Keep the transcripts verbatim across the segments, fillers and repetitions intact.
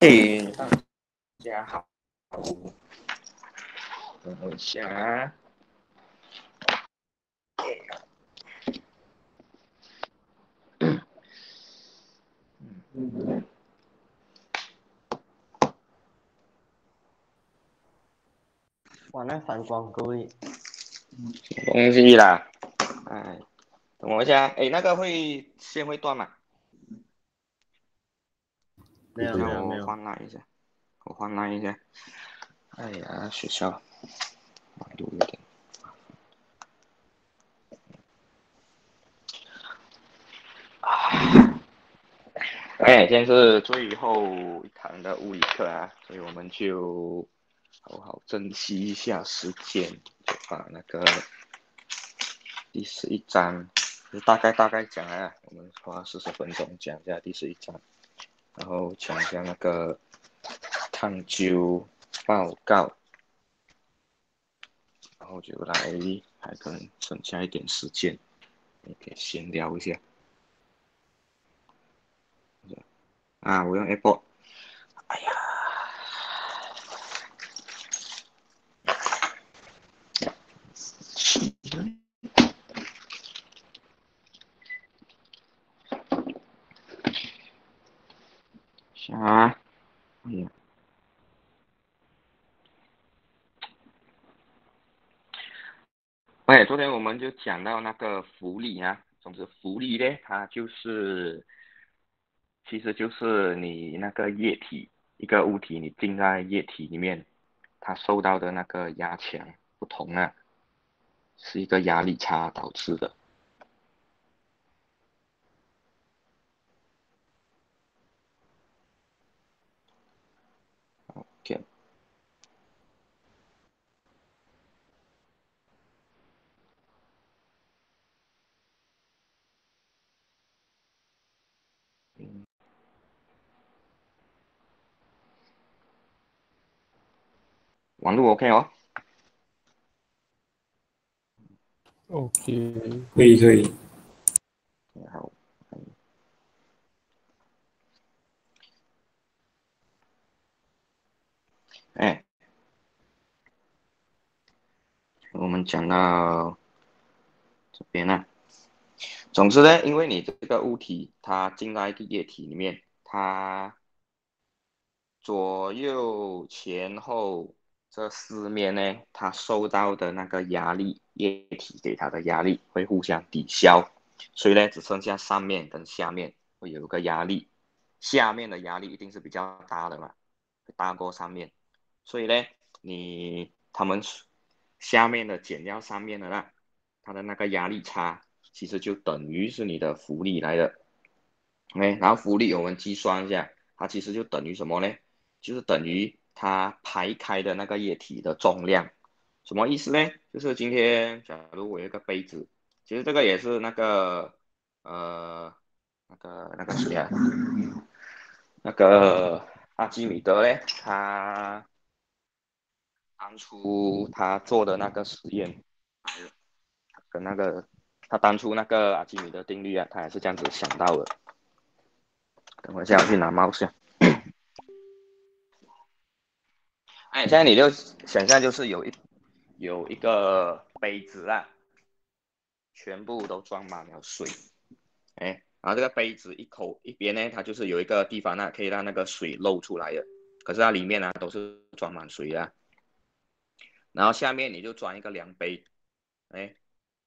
嘿，大家好，等我一下啊。 哇，那反光够力。 东西啦，哎，等我一下，哎，那个会线会断吗？ 没有没有没让我有。 换拉一下，我换拉一下。哎呀，学校难度有点。哎，今天是最后一堂的物理课啊，所以我们就好好珍惜一下时间，就把那个第十一章，就大概大概讲啊，我们花四十分钟讲一下第十一章，然后讲一下那个探究报告，然后就来还可能剩下一点时间，你可以闲聊一下。啊，我用 Apple。哎呀，啥？哎呀，哎，昨天我们就讲到那个浮力啊，总之浮力呢，它就是其实就是你那个液体，一个物体你浸在液体里面，它受到的那个压强不同啊，是一个压力差导致的。OK。嗯，网络 OK 哦。 OK，可以可以。 好。哎，我们讲到这边呢。总之呢，因为你这个物体它进到一个液体里面，它左右前后这四面呢，它受到的那个压力，液体给它的压力会互相抵消，所以呢，只剩下上面跟下面会有个压力，下面的压力一定是比较大的嘛，大过上面，所以呢，你他们下面的减掉上面的啦，它的那个压力差，其实就等于是你的浮力来的。OK，然后浮力我们计算一下，它其实就等于什么呢？就是等于它排开的那个液体的重量。什么意思呢？就是今天假如我有一个杯子，其实这个也是那个呃那个那个谁啊，那个阿基米德嘞，他当初他做的那个实验，跟那个他当初那个阿基米德定律啊，他也是这样子想到的。等我一下，我去拿帽子。哎，现在你就想象就是有一有一个杯子啊，全部都装满了水，哎，然后这个杯子一口一边呢，它就是有一个地方呢，可以让那个水漏出来的，可是它里面呢都是装满水的，然后下面你就装一个量杯，哎，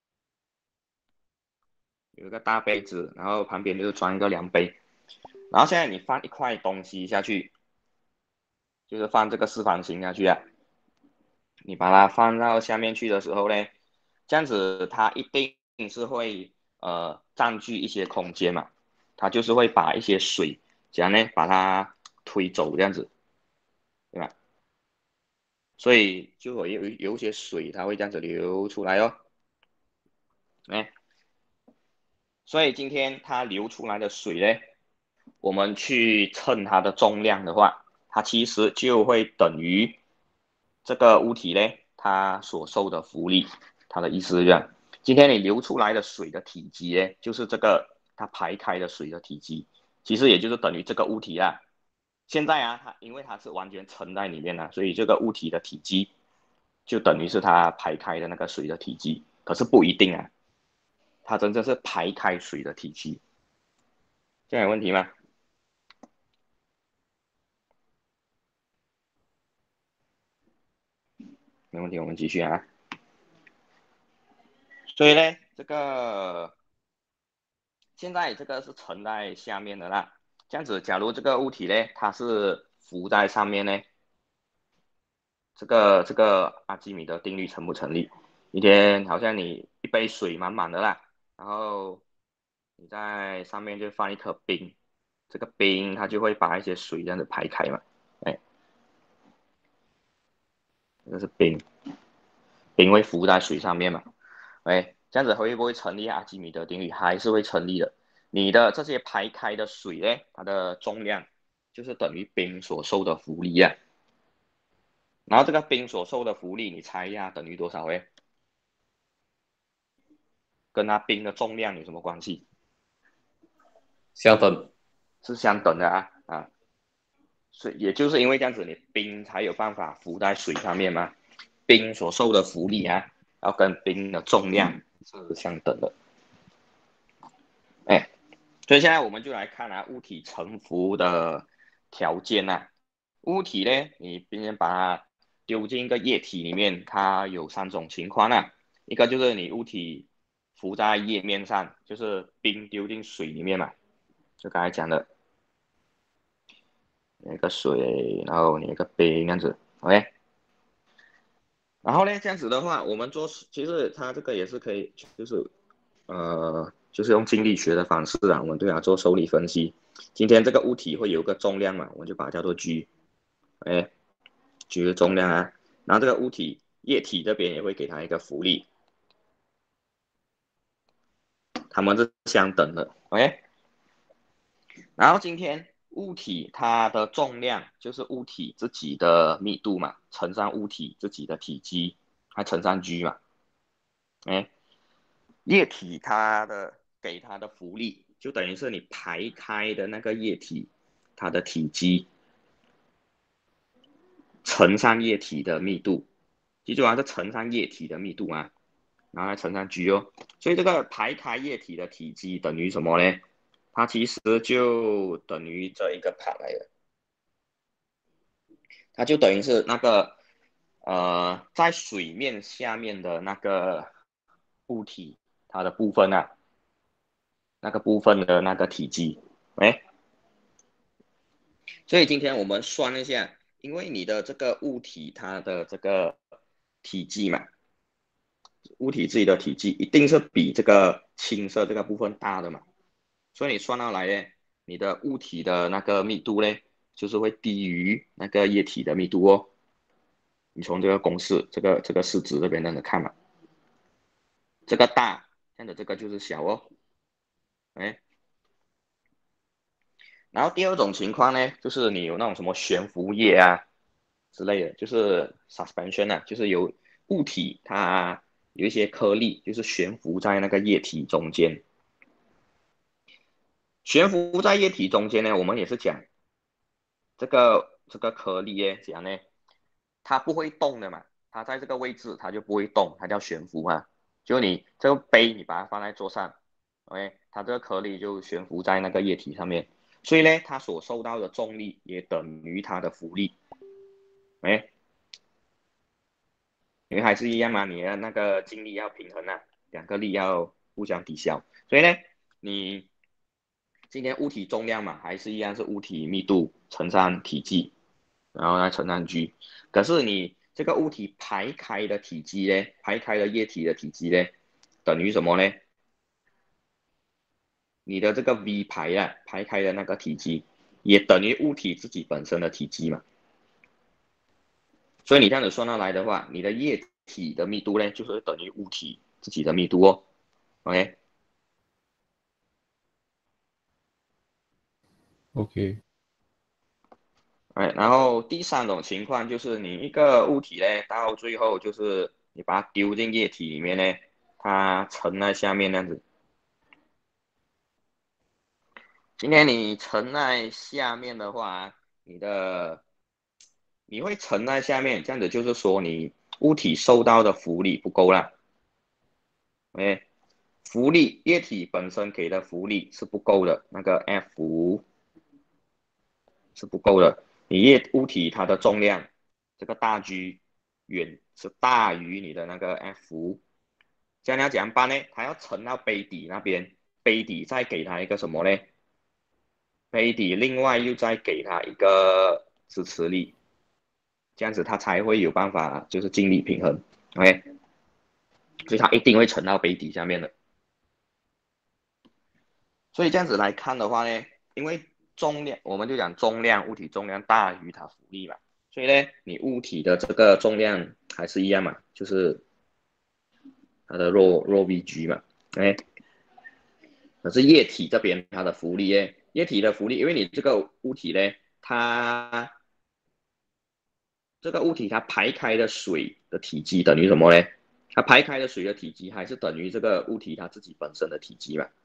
有一个大杯子，然后旁边就装一个量杯，然后现在你放一块东西下去，就是放这个四方形下去啊，你把它放到下面去的时候呢，这样子它一定是会呃占据一些空间嘛，它就是会把一些水这样呢把它推走这样子，对吧？所以就会有有一些水它会这样子流出来哦，哎，所以今天它流出来的水呢，我们去称它的重量的话，它其实就会等于这个物体呢它所受的浮力，它的意思是这样。今天你流出来的水的体积呢，就是这个它排开的水的体积，其实也就是等于这个物体啊， 现在啊，它因为它是完全沉在里面了，所以这个物体的体积就等于是它排开的那个水的体积，可是不一定啊，它真正是排开水的体积。这样有问题吗？没问题，我们继续啊。所以呢，这个现在这个是沉在下面的啦。这样子，假如这个物体呢，它是浮在上面呢，这个这个阿基米德定律成不成立？一天好像你一杯水满满的啦，然后你在上面就放一颗冰，这个冰它就会把一些水这样子排开嘛。哎，这是冰，冰会浮在水上面嘛。哎，这样子会不会成立阿基米德定律？还是会成立的。你的这些排开的水呢，它的重量就是等于冰所受的浮力啊。然后这个冰所受的浮力，你猜一下等于多少？哎，跟它冰的重量有什么关系？ 相等。 是相等的啊啊，所以也就是因为这样子，你冰才有办法浮在水上面嘛。冰所受的浮力啊，要跟冰的重量是相等的。哎，所以现在我们就来看啊，物体沉浮的条件啊。物体呢，你今天把它丢进一个液体里面，它有三种情况啊。一个就是你物体浮在液面上，就是冰丢进水里面嘛，就刚才讲的那个水，然后你那个冰这样子，OK。然后呢，这样子的话，我们做其实它这个也是可以，就是呃，就是用静力学的方式啊，我们对它做受力分析。今天这个物体会有个重量嘛，我们就把它叫做 G，哎，G 的重量啊。然后这个物体液体这边也会给它一个浮力，它们是相等的，OK。然后今天物体它的重量就是物体自己的密度嘛，乘上物体自己的体积，还乘上 G 嘛，哎，液体它的给它的浮力就等于是你排开的那个液体它的体积乘上液体的密度，记住啊，是乘上液体的密度啊，然后来乘上 G 哦。所以这个排开液体的体积等于什么呢？它其实就等于这一个 part 来的，它就等于是那个呃在水面下面的那个物体它的部分啊，那个部分的那个体积，哎，所以今天我们算一下，因为你的这个物体它的这个体积嘛，物体自己的体积一定是比这个青色这个部分大的嘛，所以你算下来呢，你的物体的那个密度呢，就是会低于那个液体的密度哦。你从这个公式，这个这个式子这边能看嘛，这个大，这样的这个就是小哦，哎，然后第二种情况呢，就是你有那种什么悬浮液啊之类的，就是 suspension 啊，就是有物体它有一些颗粒，就是悬浮在那个液体中间。悬浮在液体中间呢，我们也是讲这个这个颗粒耶，讲呢，它不会动的嘛，它在这个位置它就不会动，它叫悬浮啊。就你这个杯，你把它放在桌上，OK，它这个颗粒就悬浮在那个液体上面，所以呢，它所受到的重力也等于它的浮力，哎，因为还是一样嘛，你的那个静力要平衡啊，两个力要互相抵消，所以呢，你今天物体重量嘛，还是一样是物体密度乘上体积，然后再乘上 G。可是你这个物体排开的体积呢，排开的液体的体积呢，等于什么呢？你的这个 V 排啊，排开的那个体积，也等于物体自己本身的体积嘛。所以你这样子算下来的话，你的液体的密度呢，就是等于物体自己的密度哦。OK， OK。 哎，然后第三种情况就是你一个物体呢，到最后就是你把它丢进液体里面呢，它沉在下面那样子。今天你沉在下面的话， 你的你会沉在下面，这样子就是说你物体受到的浮力不够了。OK，浮力液体本身给的浮力是不够的，那个 F 是不够的。你液物体它的重量，这个大 G 远是大于你的那个 F，这样要怎样办呢？它要沉到杯底那边，杯底再给它一个什么呢？杯底另外又再给它一个支持力，这样子它才会有办法就是尽力平衡。OK，所以它一定会沉到杯底下面的。所以这样子来看的话呢，因为重量，我们就讲重量，物体重量大于它浮力嘛，所以呢，你物体的这个重量还是一样嘛，就是它的 ρ ρ vg 嘛，哎，可是液体这边它的浮力呢，液体的浮力，因为你这个物体呢，它这个物体它排开的水的体积等于什么呢？它排开的水的体积还是等于这个物体它自己本身的体积嘛，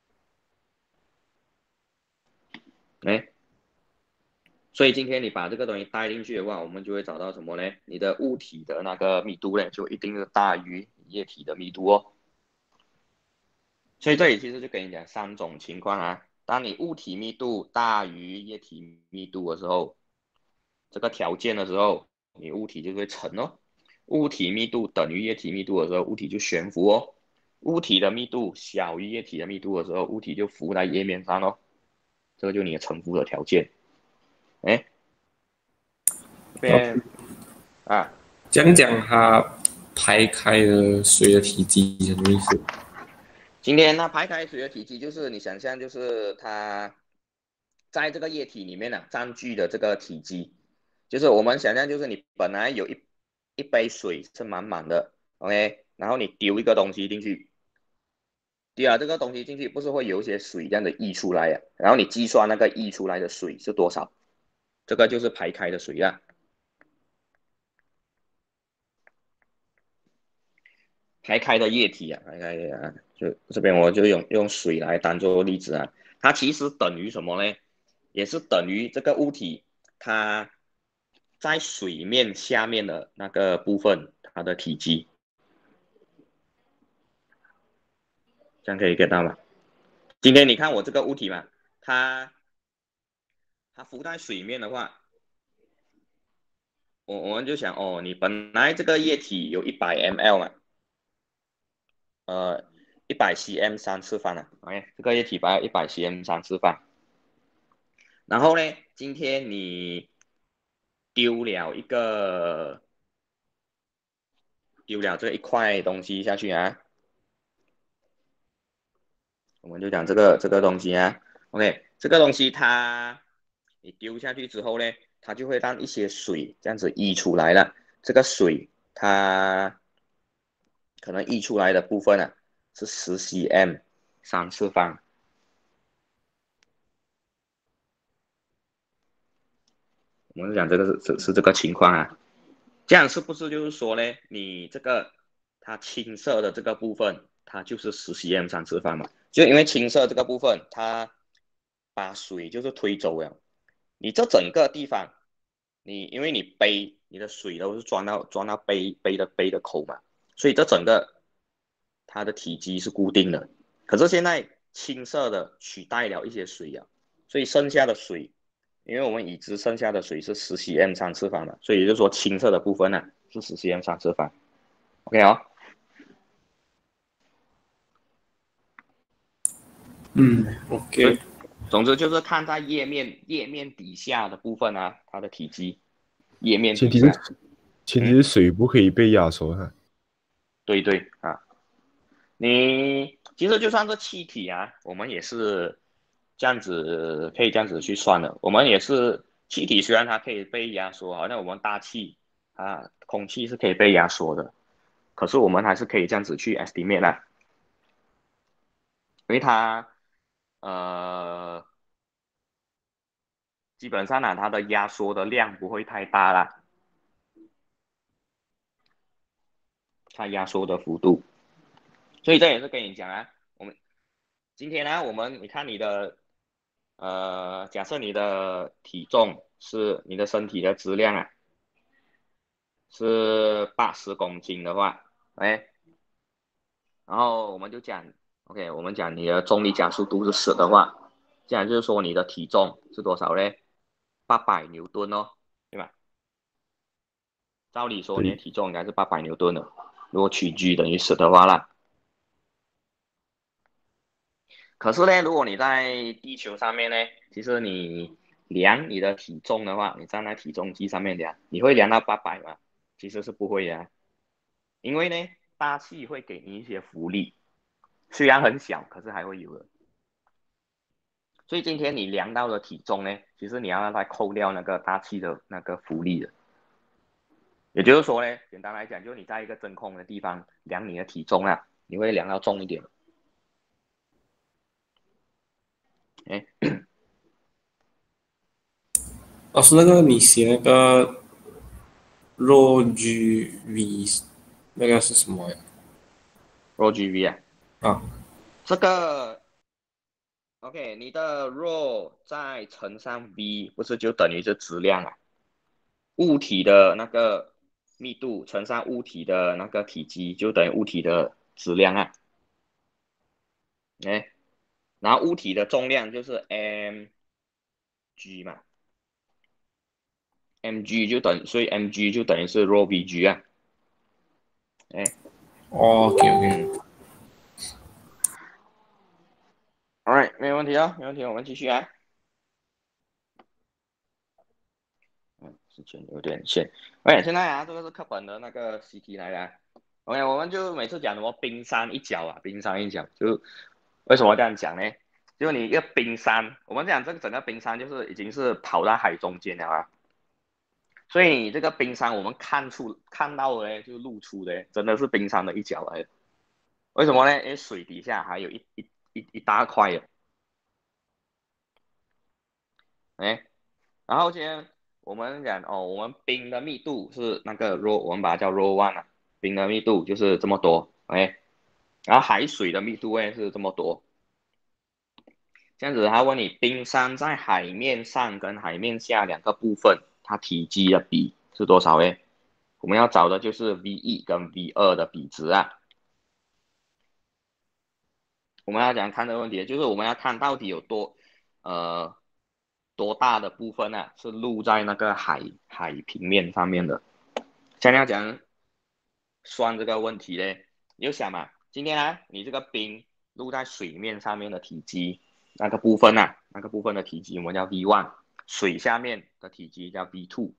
哎，所以今天你把这个东西带进去的话，我们就会找到什么呢？你的物体的那个密度呢，就一定是大于液体的密度哦。所以这里其实就跟你讲三种情况啊。当你物体密度大于液体密度的时候，这个条件的时候，你物体就会沉哦。物体密度等于液体密度的时候，物体就悬浮哦。物体的密度小于液体的密度的时候，物体就浮在液面上哦。这个就是你的沉浮的条件。哎，这边啊。 这样讲，它排开的水的体积什么意思？ 今天它排开水的体积就是你想象，就是它在这个液体里面呢、啊、占据的这个体积，就是我们想象就是你本来有一一杯水是满满的 ，OK， 然后你丢一个东西进去，丢了这个东西进去，不是会有一些水这样的溢出来呀、啊？然后你计算那个溢出来的水是多少，这个就是排开的水啊。排开的液体啊，排开啊，就这边我就用用水来当做例子啊，它其实等于什么呢？也是等于这个物体它在水面下面的那个部分它的体积，这样可以 get 到吗？今天你看我这个物体嘛，它它浮在水面的话，我我们就想哦，你本来这个液体有一百 ml 嘛，呃，一百 cm 三次方啊，OK，这个液体把一百 cm 三次方。然后呢，今天你丢了一个丢了这一块东西下去啊，我们就讲这个这个东西啊，OK，这个东西它你丢下去之后呢，它就会让一些水这样子溢出来了。这个水它可能溢出来的部分啊是十 cm 三次方，我们讲这个是是这个情况啊。这样是不是就是说呢，你这个它青色的这个部分，它就是十 cm 三次方嘛？就因为青色这个部分，它把水就是推走了，你这整个地方，你因为你杯你的水都是装到装到杯杯的杯的口嘛，所以这整个它的体积是固定的。可是现在青色的取代了一些水啊，所以剩下的水因为我们已知剩下的水是十 cm 三次方的，所以也就是说青色的部分呢是十 cm 三次方。OK 哦。 嗯所以 ，OK。 总之就是看在页面页面底下的部分啊，它的体积，页面前提是底下，嗯， 前提是水不可以被压缩哈。 对对啊，你其实就算是气体啊，我们也是这样子，可以这样子去算的。我们也是气体，虽然它可以被压缩，好像我们大气啊，空气是可以被压缩的，可是我们还是可以这样子去 estimate 啦，因为它呃基本上呢，它的压缩的量不会太大啦，它压缩的幅度，所以这也是跟你讲啊，我们今天呢，我们你看你的呃，假设你的体重是你的身体的质量啊是八十公斤的话，哎，然后我们就讲，OK，我们讲你的重力加速度是十的话，这样就是说你的体重是多少嘞？八百牛顿哦，对吧？照理说你的对， 体重应该是八百牛顿的，如果取 G 等于十的话啦。可是呢，如果你在地球上面呢，其实你量你的体重的话，你站在体重机上面量，你会量到八百吗？其实是不会的，因为呢，大气会给你一些浮力，虽然很小，可是还会有的。所以今天你量到的体重呢，其实你要让它扣掉那个大气的那个浮力的。也就是说呢，简单来讲，就是你在一个真空的地方量你的体重啊，你会量到重一点。哎， 老师，那个你写那个 rho G V 那个是什么呀？ rho G V 啊， 啊， 这个 OK，你的 rho 再乘上 v，不是就等于是质量啊？物体的那个密度乘上物体的那个体积，就等于物体的质量啊。哎，然后物体的重量就是 mg 嘛，mg 就等，所以 mg 就等于是 rho vg 啊。哎， 哦，OK OK， 嗯，Alright，没有问题啊，没问题，我们继续啊。嗯，时间有点限。OK，现在啊，这个是课本的那个习题来的。OK，我们就每次讲什么冰山一角啊，冰山一角，就为什么这样讲呢？就你一个冰山，我们讲这个整个冰山就是已经是跑到海中间了啊，所以你这个冰山我们看出看到的就露出的，真的是冰山的一角来的。为什么呢？因为水底下还有一一一一大块的，哎，然后先我们讲哦，我们冰的密度是那个 rho，我们把它叫 rho one 啊，冰的密度就是这么多，哎，然后海水的密度呢是这么多。这样子，他问你冰山在海面上跟海面下两个部分，它体积的比是多少呢？我们要找的就是 V 一跟 V 二的比值啊。我们要讲看这个问题，就是我们要看到底有多呃多大的部分啊是露在那个海海平面上面的。像要讲算这个问题呢，你就想嘛，今天啊你这个冰露在水面上面的体积那个部分啊，那个部分的体积我们叫 V one， 水下面的体积叫 V two。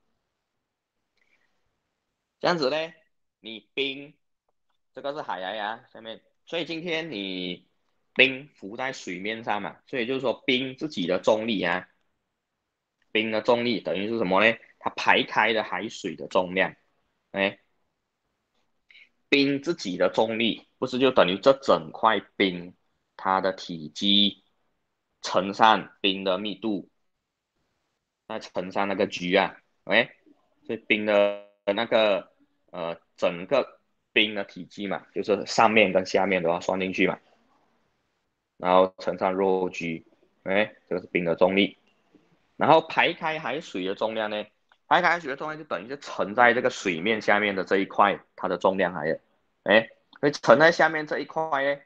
这样子呢，你冰这个是海洋呀下面，所以今天你冰浮在水面上嘛，所以就是说冰自己的重力啊，冰的重力等于是什么呢？它排开的海水的重量，哎，冰自己的重力不是就等于这整块冰它的体积乘上冰的密度，再乘上那个 G 啊，哎，所以冰的那个呃整个冰的体积嘛，就是上面跟下面都要算进去嘛，然后乘上 rho G，哎，这个是冰的重力，然后排开海水的重量呢，排开海水的重量就等于是沉在这个水面下面的这一块它的重量来的，哎，所以沉在下面这一块呢，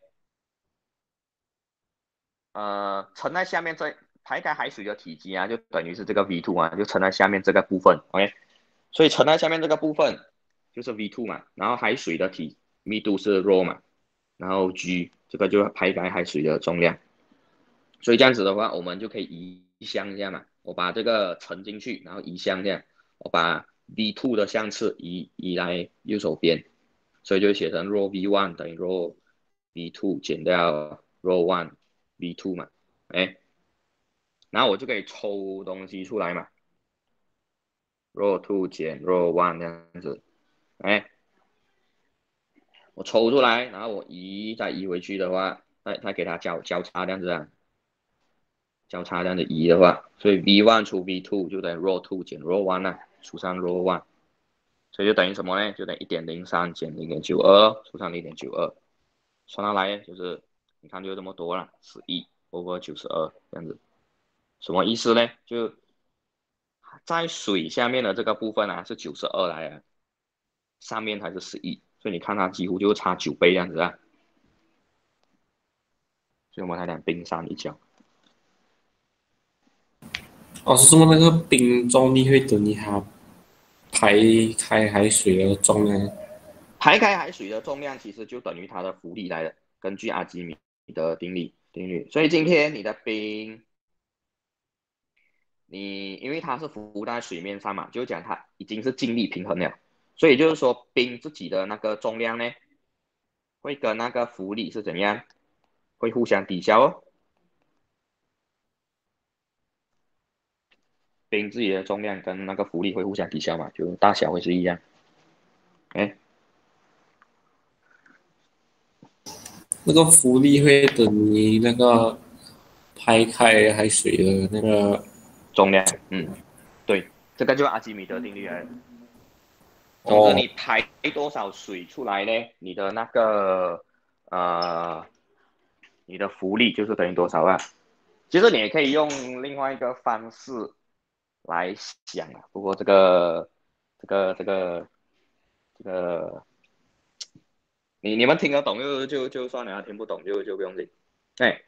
呃，沉在下面这排开海水的体积啊，就等于是这个 V two 啊，就沉在下面这个部分，OK，所以沉在下面这个部分就是 V two 嘛，然后海水的体密度是 rho 嘛，然后 G 这个就排开海水的重量，所以这样子的话，我们就可以移项一下嘛，我把这个沉进去，然后移项这样，我把 V two 的项次移移来右手边，所以就写成 rho V one 等于 rho V two 减掉 rho one V two 嘛，哎，然后我就可以抽东西出来嘛，rho two 减 rho one 这样子，哎，我抽出来，然后我移再移回去的话，再再给它交交叉这样子啊，交叉这样子移的话，所以 V one 除 V two 就等于 rho two 减 rho one 啊，除上 rho one，所以就等于什么呢？就等于一点零三减零点九二，除上零点九二，算上来就是你看就这么多了，十一 over 九十二这样子。 什么意思呢？就在水下面的这个部分啊是九十二来的，上面才是十一，所以你看它几乎就差九倍这样子啊。所以我们才讲冰山一角。 哦，是什么那个冰重力会等于它排开海水的重量？ 排开海水的重量其实就等于它的浮力来的，根据阿基米德定律定律。所以今天你的冰，你因为它是浮在水面上嘛，就讲它已经是尽力平衡了，所以就是说冰自己的那个重量呢，会跟那个浮力是怎么样，会互相抵消哦。冰自己的重量跟那个浮力会互相抵消嘛，就大小会是一样。哎， 那个浮力会等于那个排开海水的那个重量，嗯，对，这个就是阿基米德定律来的。总之， 哦， 你排多少水出来呢？你的那个呃，你的浮力就是等于多少啊？其实你也可以用另外一个方式来想啊，不过这个这个这个这个，你你们听得懂就就就算了，听不懂就就不用听。哎，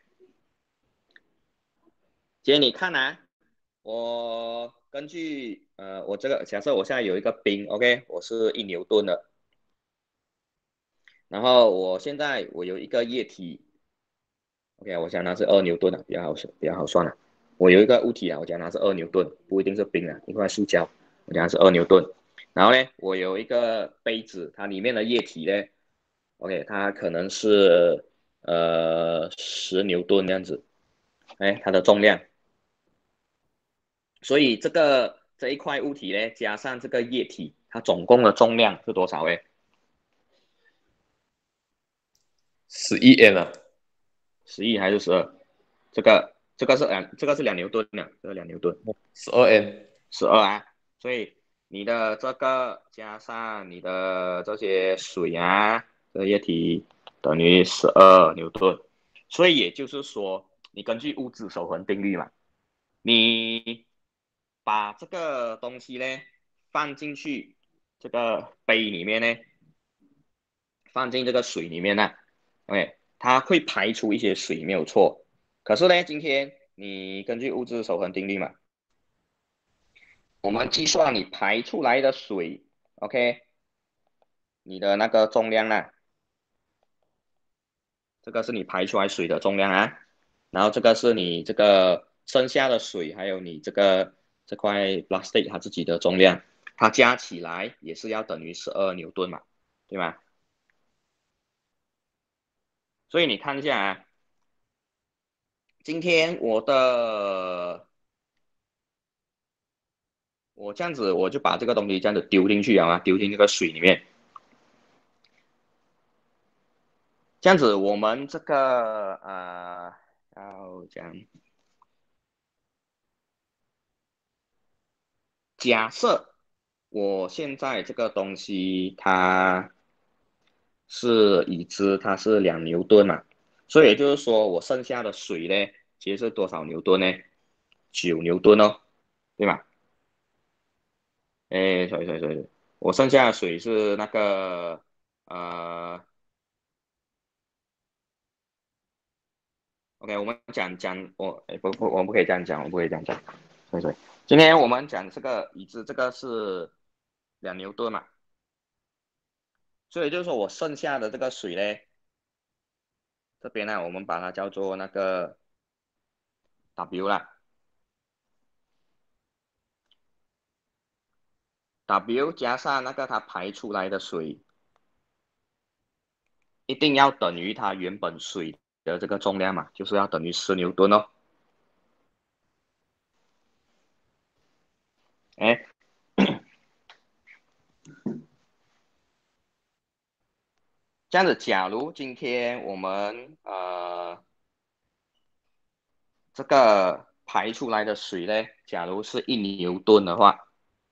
姐你看啊，我根据呃我这个假设我现在有一个冰 ，OK， 我是一牛顿的，然后我现在我有一个液体 ，OK，我讲它是二牛顿的，比较好比较好算了。我有一个物体啊，我讲它是二牛顿，不一定是冰啊，一块塑胶，我讲它是二牛顿。然后呢，我有一个杯子，它里面的液体呢，OK，它可能是呃十牛顿这样子，哎，它的重量。所以这个这一块物体呢，加上这个液体，它总共的重量是多少哎？ 十一 N 啊， 十一还是十二？这个这个是两这个是两牛顿的，这个两牛顿， 十二 N， 十二啊。所以你的这个加上你的这些水啊，这个液体等于十二牛顿。所以也就是说，你根据物质守恒定律嘛，你把这个东西呢放进去这个杯里面呢，放进这个水里面呢，OK，它会排出一些水，没有错。可是呢，今天你根据物质守恒定律嘛，我们计算你排出来的水 ，OK，你的那个重量呢，这个是你排出来水的重量啊，然后这个是你这个剩下的水，还有你这个这块 plastic 它自己的重量，它加起来也是要等于十二牛顿嘛，对吗？所以你看一下啊，今天我的我这样子，我就把这个东西这样子丢进去啊，丢进这个水里面。这样子，我们这个呃，要讲，假设我现在这个东西它是已知它是两牛顿嘛，所以也就是说，我剩下的水呢，其实是多少牛顿呢？九牛顿哦，对吧？哎，sorry sorry sorry，我剩下的水是那个呃，OK，我们讲讲我，哎不不，我们不可以这样讲，我们不可以这样讲，所以所以，今天我们讲这个已知这个是两牛顿嘛，所以就是说我剩下的这个水呢，这边呢，我们把它叫做那个 W 啦，W 加上那个它排出来的水，一定要等于它原本水的这个重量嘛，就是要等于十牛顿哦。哎，这样子，假如今天我们呃这个排出来的水呢，假如是一牛顿的话，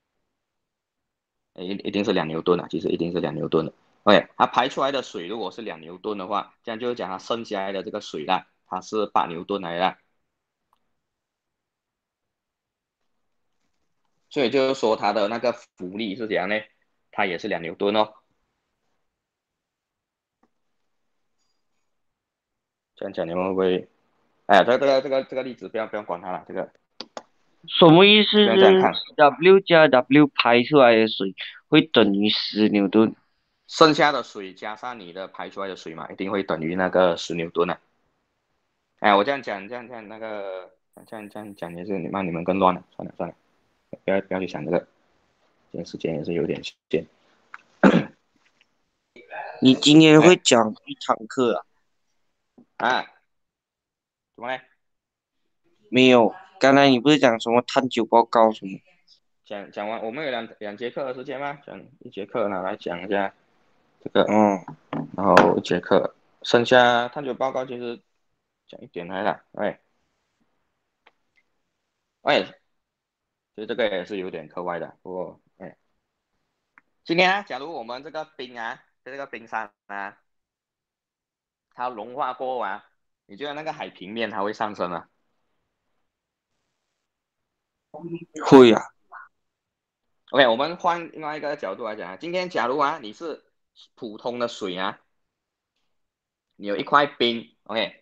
一一定是两牛顿啊，其实一定是两牛顿的。OK，它排出来的水如果是两牛顿的话，这样就是讲它剩下来的这个水啦，它是八牛顿来的。 所以就是说它的那个浮力是怎样呢？它也是两牛顿哦。这样讲你们会不会？哎呀，这个这个这个这个例子不要不要管它了，这个什么意思不要这样看。 是 W 加 W 排出来的水会等于十牛顿？ 剩下的水加上你的排出来的水嘛，一定会等于那个十牛顿啊。哎，我这样讲，这样这样那个这样这样讲也是让你们更乱了。算了算了，不要不要去想这个，今天时间也是有点限。 你今天会讲一堂课啊？ 啊？怎么呢？ 没有，刚才你不是讲什么探究报告什么？ 讲讲完，我们有两两节课的时间吗？讲一节课拿来讲一下这个， 嗯， 然后一节课剩下探究报告其实讲一点来了，哎哎，其实这个也是有点课外的，不过哎，今天啊，假如我们这个冰啊，在这个冰山啊，它融化过后啊，你觉得那个海平面它会上升吗？ 会啊。 OK，我们换另外一个角度来讲啊，今天假如啊你是普通的水啊，你有一块冰 ，OK，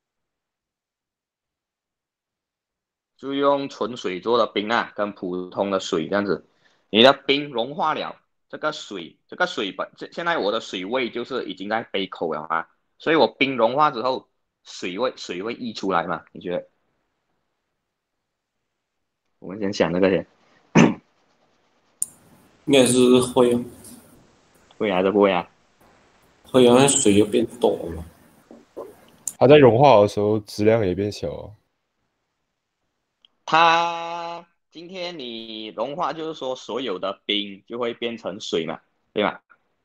就用纯水做的冰啊，跟普通的水这样子，你的冰融化了，这个水，这个水本现在我的水位就是已经在杯口了啊，所以我冰融化之后，水位水会溢出来嘛？你觉得？我们先想这个先， 应该是会哦， 会还是不会啊？ 会啊，那水就变多了。 它在融化的时候质量也变小哦。 它今天你融化，就是说所有的冰就会变成水嘛，对吧？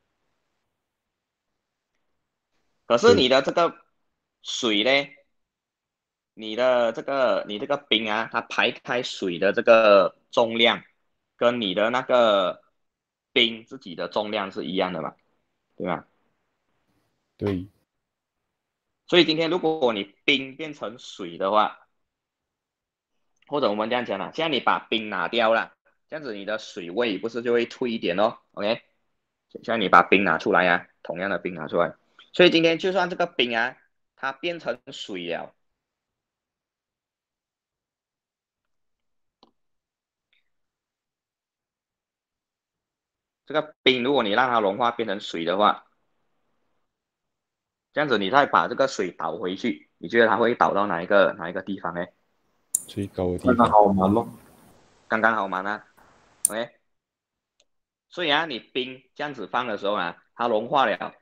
可是你对， 的这个水呢，你的这个你这个冰啊，它排开水的这个重量，跟你的那个冰自己的重量是一样的嘛，对吧？ 对， 所以今天如果你冰变成水的话，或者我们这样讲啦，现在你把冰拿掉了，这样子你的水位不是就会退一点咯 OK，现在你把冰拿出来啊，同样的冰拿出来，所以今天就算这个冰啊，它变成水了。这个冰，如果你让它融化变成水的话，这样子你再把这个水倒回去，你觉得它会倒到哪一个哪一个地方呢？ 最高的地刚刚方。 好满哦。 刚刚好满啊 ，OK。所以啊，你冰这样子放的时候啊，它融化了，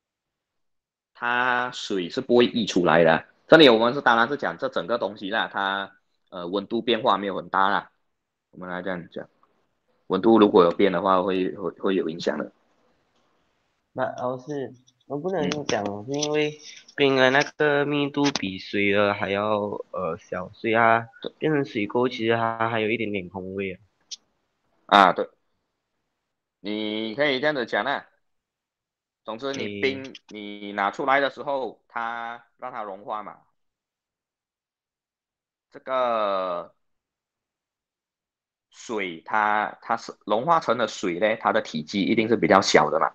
它水是不会溢出来的。这里我们是当然是讲这整个东西啦，它呃温度变化没有很大啦。我们来这样讲，温度如果有变的话会，会会有影响的。 那老师，我不能讲，是因为冰的那个密度比水的还要呃小，所以它变成水沟，其实它还有一点点空味啊。 啊，对，你可以这样子讲啊。总之，你诶， 冰你拿出来的时候，它让它融化嘛，这个水它它是融化成的水呢，它的体积一定是比较小的嘛。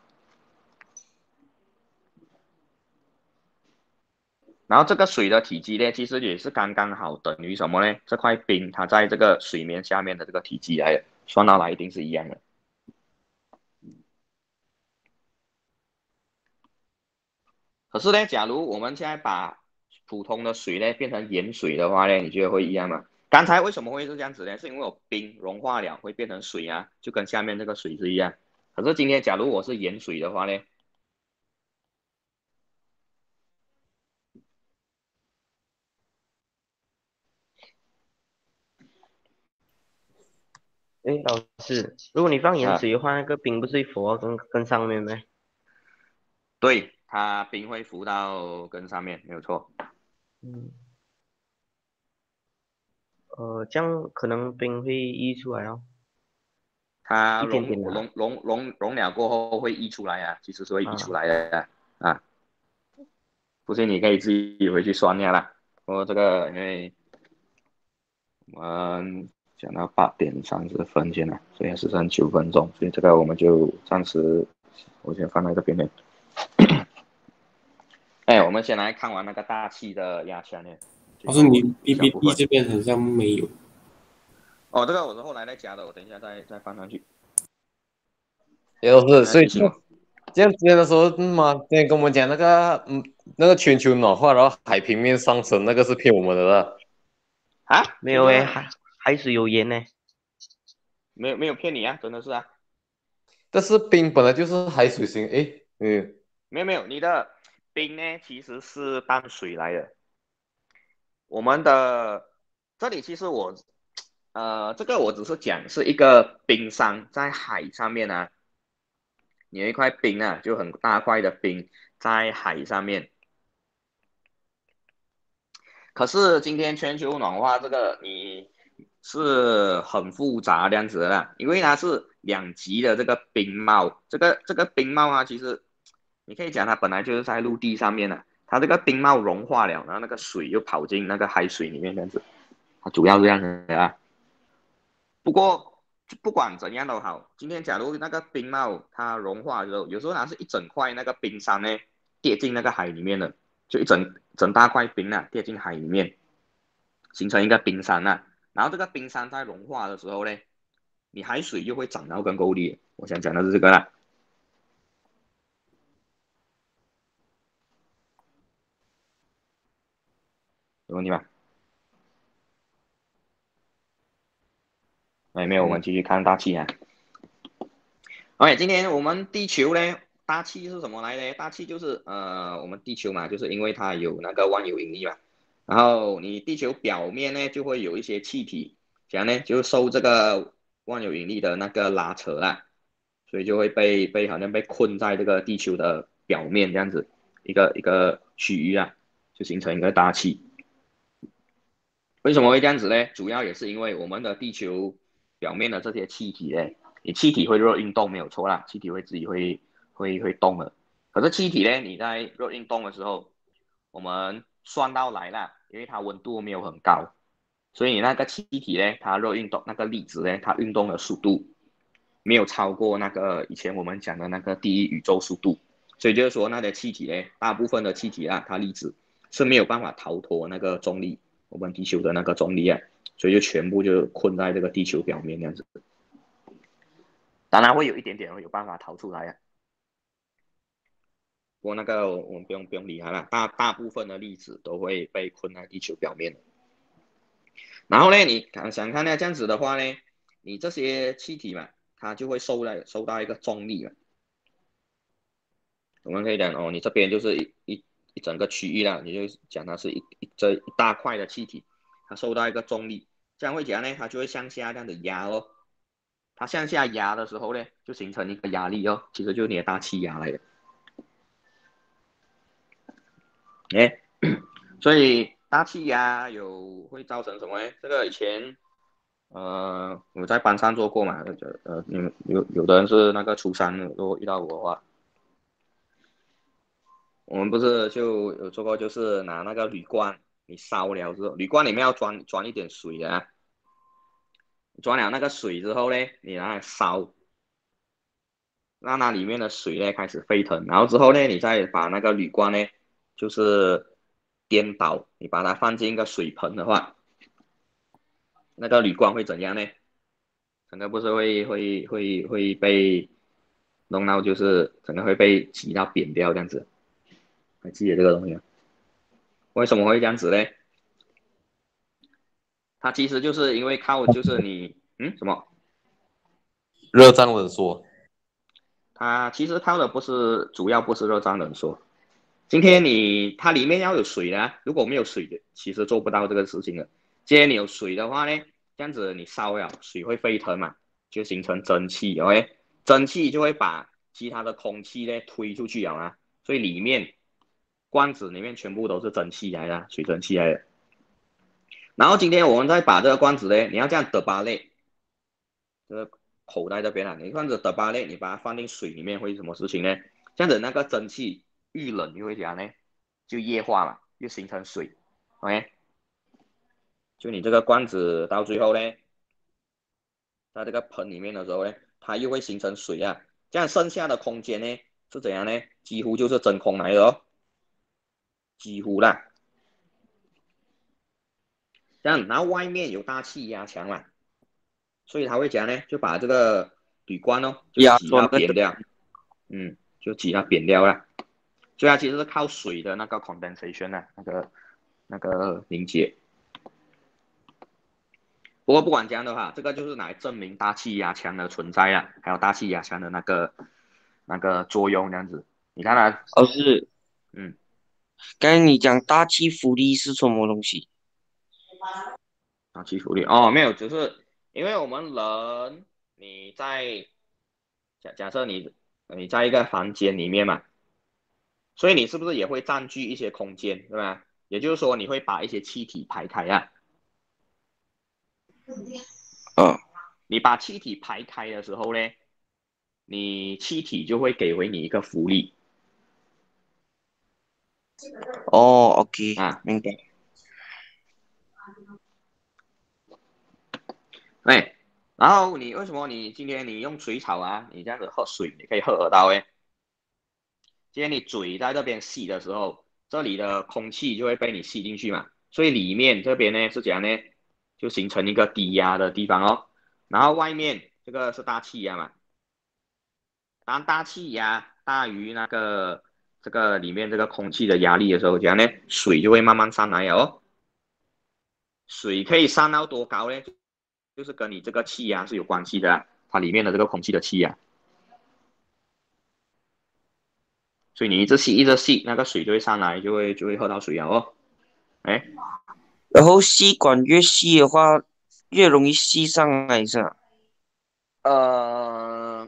然后这个水的体积呢，其实也是刚刚好等于什么呢？这块冰它在这个水面下面的这个体积来的，算到来一定是一样的。可是呢，假如我们现在把普通的水呢变成盐水的话呢，你觉得会一样吗？刚才为什么会是这样子呢？是因为我冰融化了会变成水啊，就跟下面这个水是一样。可是今天假如我是盐水的话呢？ 诶，老师，如果你放盐啊， 水的话，那个冰不是会浮到更更上面吗？ 对，它冰会浮到更上面，没有错。 嗯。呃，这样可能冰会溢出来哦， 它一点溶点啊。 溶溶溶溶了过后会溢出来啊，其实是会溢出啊， 来的啊。不信你可以自己回去算一下啦。我这个因为我们讲到八点三十分现在，所以还是剩九分钟，所以这个我们就暂时我先放在这边的。哎，我们先来看完那个大气的压强呢。 但是你 P P T 这边好像没有。 哦，这个我是后来再加的，我等一下再再放上去。 也都是，所以这样之前的时候，嗯嘛，之前跟我们讲那个，嗯，那个全球暖化，然后海平面上升，那个是骗我们的了。 啊？ 没有诶，海海水有盐呢。 没有没有骗你啊，真的是啊。 但是冰本来就是海水型，诶，嗯， 没有没有，你的冰呢其实是淡水来的。我们的这里其实我，呃，这个我只是讲是一个冰山在海上面啊，有一块冰啊，就很大块的冰在海上面。可是今天全球暖化这个你是很复杂这样子的啦，因为它是两极的这个冰帽，这个这个冰帽啊，其实你可以讲它本来就是在陆地上面的，它这个冰帽融化了，然后那个水又跑进那个海水里面这样子，它主要是这样子的啊。不过不管怎样都好，今天假如那个冰帽它融化之后，有时候它是一整块那个冰山呢跌进那个海里面的，就一整整大块冰啊跌进海里面，形成一个冰山啊。然后这个冰山在融化的时候呢，你海水又会涨到更够力。我想讲的是这个啦，有问题吗？哎，没有，我们继续看大气啊。OK， 今天我们地球呢，大气是什么来的？大气就是呃，我们地球嘛，就是因为它有那个万有引力嘛，然后你地球表面呢就会有一些气体，这样呢就受这个万有引力的那个拉扯啦，所以就会被被好像被困在这个地球的表面这样子一个一个区域啊，就形成一个大气。为什么会这样子呢？主要也是因为我们的地球表面的这些气体呢。你气体会热运动没有错啦，气体会自己会会会动的。可是气体呢，你在热运动的时候，我们算到来啦，因为它温度没有很高，所以你那个气体呢，它热运动那个粒子呢，它运动的速度没有超过那个以前我们讲的那个第一宇宙速度，所以就是说那些气体呢，大部分的气体啊，它粒子是没有办法逃脱那个重力，我们地球的那个重力啊，所以就全部就困在这个地球表面这样子。当然会有一点点有办法逃出来啊，不过那个我们不用不用理它了，大大部分的粒子都会被困在地球表面。然后呢，你想看呢这样子的话呢，你这些气体嘛，它就会受到受到一个重力嘛。我们可以讲哦，你这边就是一一一整个区域啦，你就讲它是一一这一大块的气体，它受到一个重力，这样会讲呢，它就会向下这样子压哦。它向下压的时候呢，就形成一个压力哦，其实就是你的大气压来的。哎，所以大气压有会造成什么呢？这个以前呃我在班上做过嘛，呃你们有有的人是那个初三如果遇到我的话，我们不是就有做过，就是拿那个铝罐，你烧了之后，铝罐里面要装装一点水的啊。装了那个水之后呢，你拿来烧，让它里面的水呢开始沸腾，然后之后呢，你再把那个铝罐呢，就是颠倒，你把它放进一个水盆的话，那个铝罐会怎样呢？整个不是会会会会被弄到，就是整个会被挤到扁掉这样子。还记得这个东西吗？为什么会这样子呢？它其实就是因为靠，就是你嗯什么？ 热胀冷缩。 它其实靠的不是主要不是热胀冷缩。今天你它里面要有水的、啊，如果没有水的，其实做不到这个事情的。今天你有水的话呢，这样子你烧了，水会沸腾嘛，就形成蒸汽 ，OK， 蒸汽就会把其他的空气呢推出去了啊，所以里面罐子里面全部都是蒸汽来的，水蒸气来的。然后今天我们再把这个罐子呢，你要这样的巴类，这个口袋这边啊，你罐子的巴类，你把它放进水里面会什么事情呢？这样子那个蒸汽遇冷就会怎样呢？就液化嘛，就形成水 ，OK。就你这个罐子到最后呢， 在这个盆里面的时候呢，它又会形成水啊，这样剩下的空间呢是怎样呢？几乎就是真空来的哦，几乎啦。这样，然后外面有大气压强嘛，所以它会讲呢，就把这个铝罐哦，就挤到扁掉，嗯，就挤到扁掉了。所以它其实是靠水的那个 condensation 啊，那个那个凝结。不过不管怎样的话，这个就是拿来证明大气压强的存在啊，还有大气压强的那个那个作用这样子。你看它， 老师， 嗯， 刚才你讲大气浮力是什么东西？ 大气浮力哦，没有，只是因为我们人你在假假设你你在一个房间里面嘛，所以你是不是也会占据一些空间，对吧？也就是说，你会把一些气体排开啊。 嗯， 你把气体排开的时候呢，你气体就会给回你一个浮力哦，OK， 啊。 明白。 哎，然后你为什么你今天你用水草啊，你这样子喝水，你可以喝得到哎。今天你嘴在这边吸的时候，这里的空气就会被你吸进去嘛，所以里面这边呢是怎样呢？就形成一个低压的地方哦。然后外面这个是大气压嘛，当大气压大于那个这个里面这个空气的压力的时候，怎样呢？水就会慢慢上来哦。水可以上到多高呢？就是跟你这个气压是有关系的啊，它里面的这个空气的气压。所以你一直吸一直吸，那个水就会上来，就会就会喝到水了哦。哎， 然后吸管越细的话，越容易吸上来是吧？ 呃，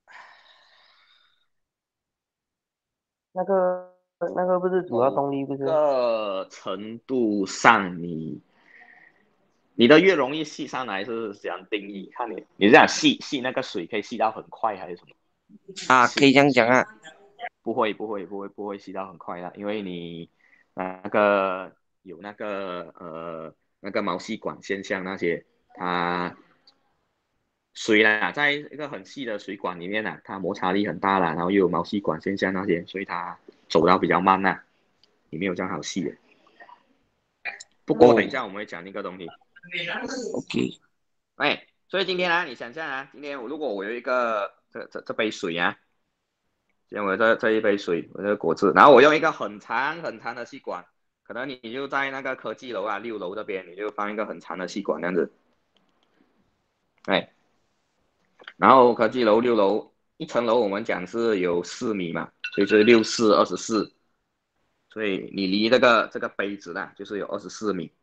那个那个不是主要动力，不是？ 个程度上你，你的越容易吸上来是怎样定义？看你你是想吸吸那个水可以吸到很快还是什么？ 啊，可以这样讲啊。 不会不会不会不会吸到很快的，因为你那个有那个呃那个毛细管现象那些，它水啦，在一个很细的水管里面呢、啊，它摩擦力很大啦，然后又有毛细管现象那些，所以它走到比较慢呐、啊，也没有这样好吸的。不过等一下我们会讲那个东西。 OK， 哎，所以今天啊，你想象啊，今天我如果我有一个这这这杯水啊，今天我这这一杯水，我这个果汁，然后我用一个很长很长的吸管，可能你就在那个科技楼啊六楼这边，你就放一个很长的吸管这样子，哎，然后科技楼六楼一层楼我们讲是有四米嘛，所以是六四二十四，所以你离这个这个杯子呢，就是有二十四米，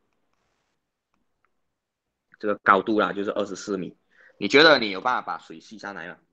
这个高度啦就是二十四米，你觉得你有办法把水吸上来吗？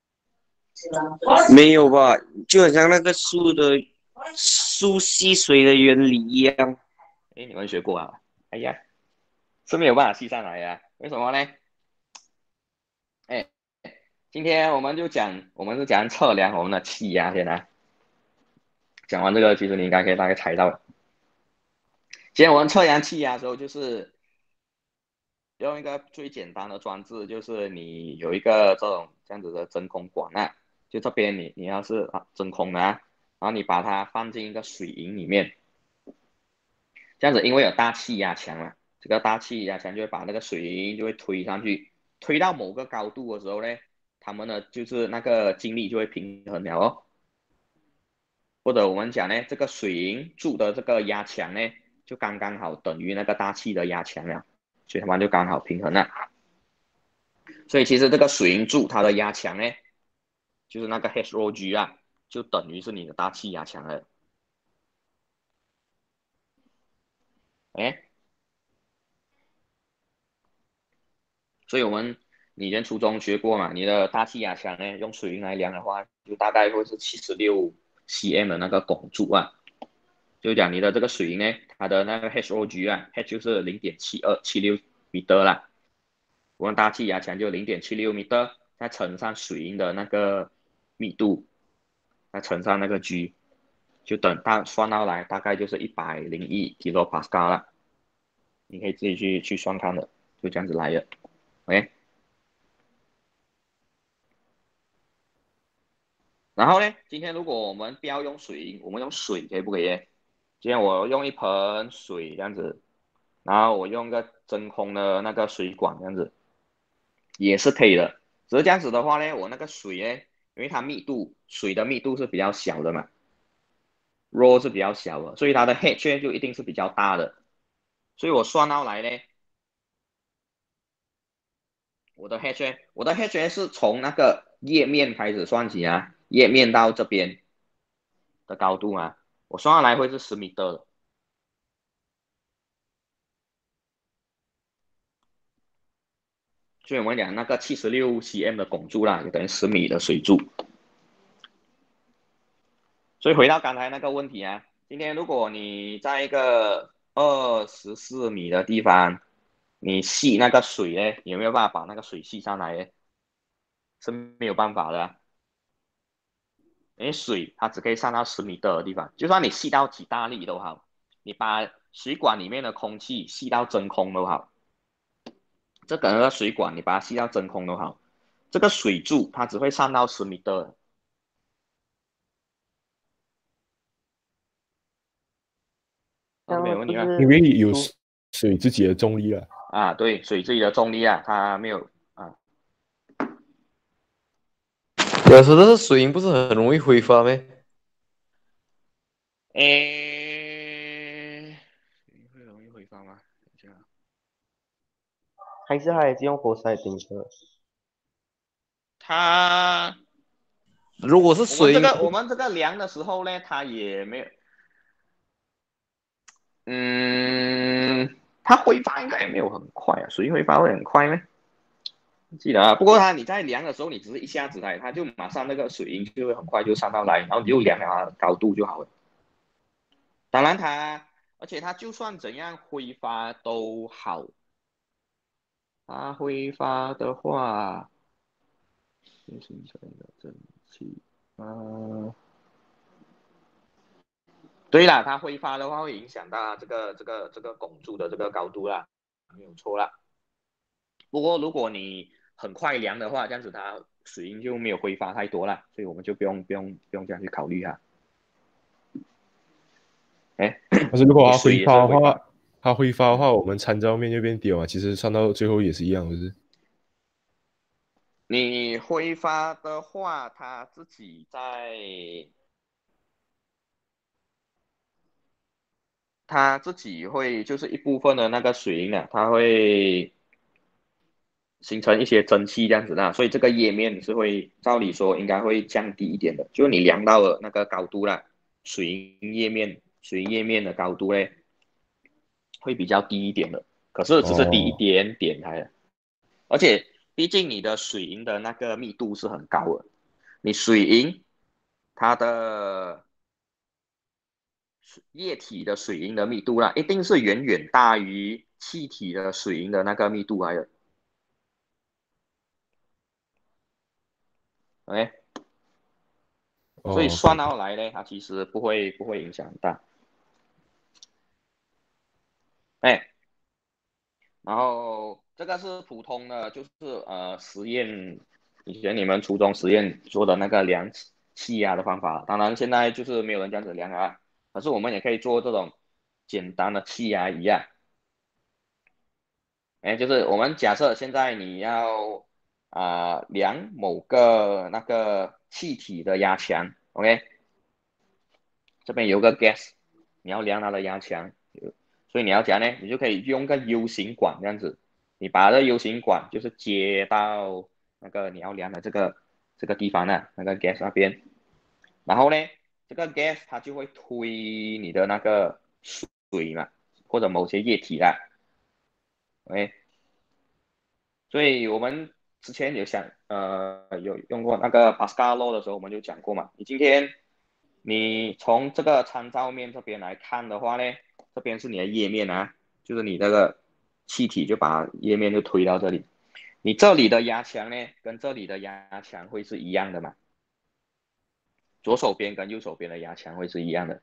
没有吧？就很像那个树的树吸水的原理一样。 哎，你们学过啊？哎呀，是没有办法吸上来呀、啊？为什么呢？哎，今天我们就讲，我们是讲测量我们的气压先啊。讲完这个，其实你应该可以大概猜到了。今天我们测量气压的时候，就是用一个最简单的装置，就是你有一个这种这样子的真空管啊，就这边你你要是啊真空的啊，然后你把它放进一个水银里面，这样子因为有大气压强嘛，这个大气压强就会把那个水银就会推上去，推到某个高度的时候呢，它们的就是那个精力就会平衡了哦。或者我们讲呢，这个水银柱的这个压强呢，就刚刚好等于那个大气的压强了，所以它们就刚好平衡了。所以其实这个水银柱它的压强呢，就是那个 H rho G 啊，就等于是你的大气压强了。哎，所以我们你以前初中学过嘛，你的大气压强呢，用水银来量的话，就大概会是七十六 cm 的那个汞柱啊。就讲你的这个水银呢，它的那个 H rho G 啊 ，H 就是零点七二七六米的啦。我们大气压强就零点七六米的，再乘上水银的那个密度，再乘上那个 G， 就等大算到来大概就是一百零一 kilopascal 了。你可以自己去去算看的，就这样子来的。OK， 然后呢，今天如果我们不要用水银，我们用水可以不可以？今天我用一盆水这样子，然后我用个真空的那个水管这样子，也是可以的。只是这样子的话呢，我那个水呢，因为它密度水的密度是比较小的嘛，raw 是比较小的，所以它的 H 就一定是比较大的。所以我算到来呢，我的 H 我的 H 是从那个页面开始算起啊，页面到这边的高度啊，我算下来会是十米的。所以我们讲那个七十六 cm 的汞柱啦，就等于十米的水柱。所以回到刚才那个问题啊，今天如果你在一个二十四米的地方，你吸那个水呢，有没有办法把那个水吸上来呢？是没有办法的啊，因为水它只可以上到十米的地方，就算你吸到几大力都好，你把水管里面的空气吸到真空都好，这个水管你把它吸到真空都好，这个水柱它只会上到十米的。 这样没有问题吗？ 因为有出水自己的重力了。 啊，对，水自己的重力啊，它没有啊。 有时候水银不是很容易挥发吗？ 诶，会容易挥发吗？这样还是还是用活塞顶着？ 它如果是我们水银， 这个我们这个量的时候呢，它也没有，嗯，它挥发应该也没有很快啊，水挥发会很快吗？记得啊，不过它你在量的时候，你只是一下子来，它就马上那个水银就会很快就上到来，然后你就量它的高度就好了。当然它，而且它就算怎样挥发都好，它挥发的话，形成的蒸汽，嗯、呃，对啦，它挥发的话会影响到这个这个这个汞柱的这个高度啦，没有错啦。不过如果你很快量的话，这样子它水银就没有挥发太多了，所以我们就不用不用不用这样去考虑它。哎， 但是如果它挥你水也是挥发， 发的话，它挥发的话，我们参照面就变低了嘛。其实算到最后也是一样，就是你挥发的话，它自己在它自己会就是一部分的那个水银啊，它会形成一些蒸汽这样子的，所以这个页面是会照理说应该会降低一点的，就你量到了那个高度啦，水银页面水银页面的高度嘞会比较低一点的，可是只是低一哦点点来的，而且毕竟你的水银的那个密度是很高的，你水银它的液体的水银的密度啦，一定是远远大于气体的水银的那个密度来的。OK，所以哦算 ，OK， 到来呢，它其实不会不会影响很大。哎，然后这个是普通的，就是呃实验，以前你们初中实验做的那个量气压的方法，当然现在就是没有人这样子量啊，可是我们也可以做这种简单的气压仪啊。哎，就是我们假设现在你要啊、呃量某个那个气体的压强，OK，这边有个 gas，你要量它的压强，所以你要讲呢，你就可以用个 U 型管这样子，你把这 U 型管就是接到那个你要量的这个这个地方呢，那个 gas 那边，然后呢，这个 gas 它就会推你的那个水嘛，或者某些液体啦，OK。所以我们之前有想呃有用过那个 Pascal law 的时候，我们就讲过嘛。你今天你从这个参照面这边来看的话呢，这边是你的页面啊，就是你这个气体就把页面就推到这里，你这里的压强呢跟这里的压强会是一样的嘛？左手边跟右手边的压强会是一样的。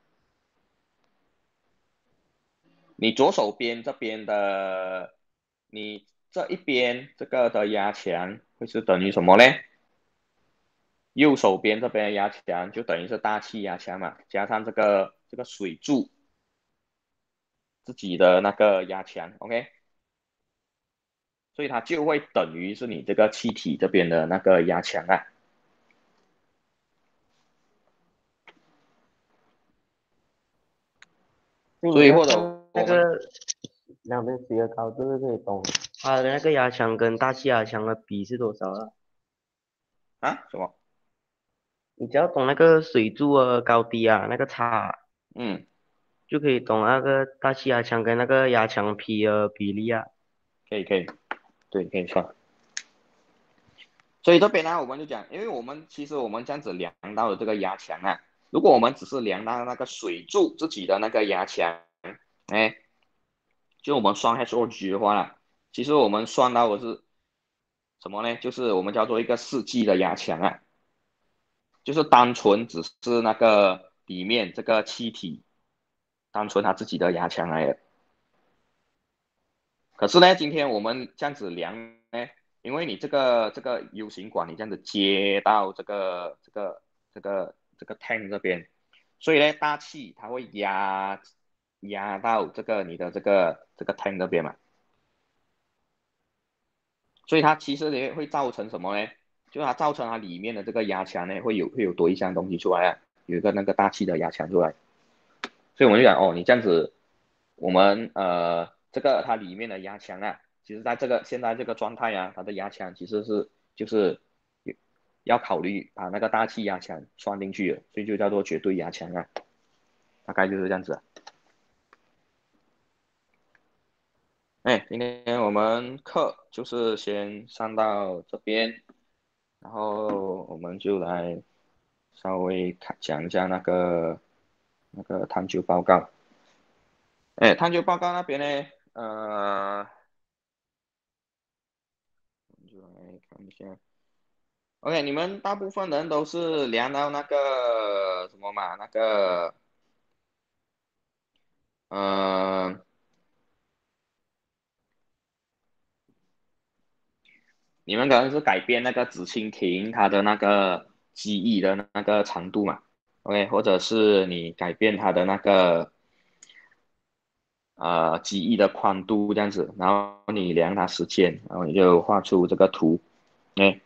你左手边这边的，你这一边这个的压强会是等于什么呢？ 右手边这边的压强就等于是大气压强嘛，加上这个这个水柱自己的那个压强 ，OK， 所以它就会等于是你这个气体这边的那个压强啊。所以或者那个两边水的高度可以懂，它的那个压强跟大气压强的比是多少啊？ 啊什么？ 你只要懂那个水柱的高低啊，那个差， 嗯， 就可以懂那个大气压强跟那个压强 P 的比例啊。 可以可以，对，可以算。所以这边呢，我们就讲，因为我们其实我们这样子量到的这个压强啊，如果我们只是量到那个水柱自己的那个压强，哎，就我们算 H O G 的话呢，其实我们算到的是什么呢？就是我们叫做一个四 G 的压强啊，就是单纯只是那个里面这个气体，单纯它自己的压强来的。可是呢，今天我们这样子量呢，因为你这个这个 U 型管你这样子接到这个这个这个这个 tank 这边，所以呢，大气它会压压到这个你的这个这个 tank 这边嘛，所以它其实也会造成什么呢？就它造成它里面的这个压强呢，会有会有多一项东西出来啊，有一个那个大气的压强出来，所以我们就讲哦，你这样子，我们呃这个它里面的压强啊。其实在这个现在这个状态啊，它的压强其实是就是要考虑把那个大气压强算进去的，所以就叫做绝对压强啊，大概就是这样子啊。哎，今天我们课就是先上到这边，然后我们就来稍微看讲一下那个那个探究报告。哎，探究报告那边呢，呃，我们就来看一下。OK，你们大部分人都是量到那个什么嘛？那个，呃，你们可能是改变那个紫蜻蜓它的那个机翼的那个长度嘛？OK，或者是你改变它的那个呃机翼的宽度这样子，然后你量它时间，然后你就画出这个图。OK，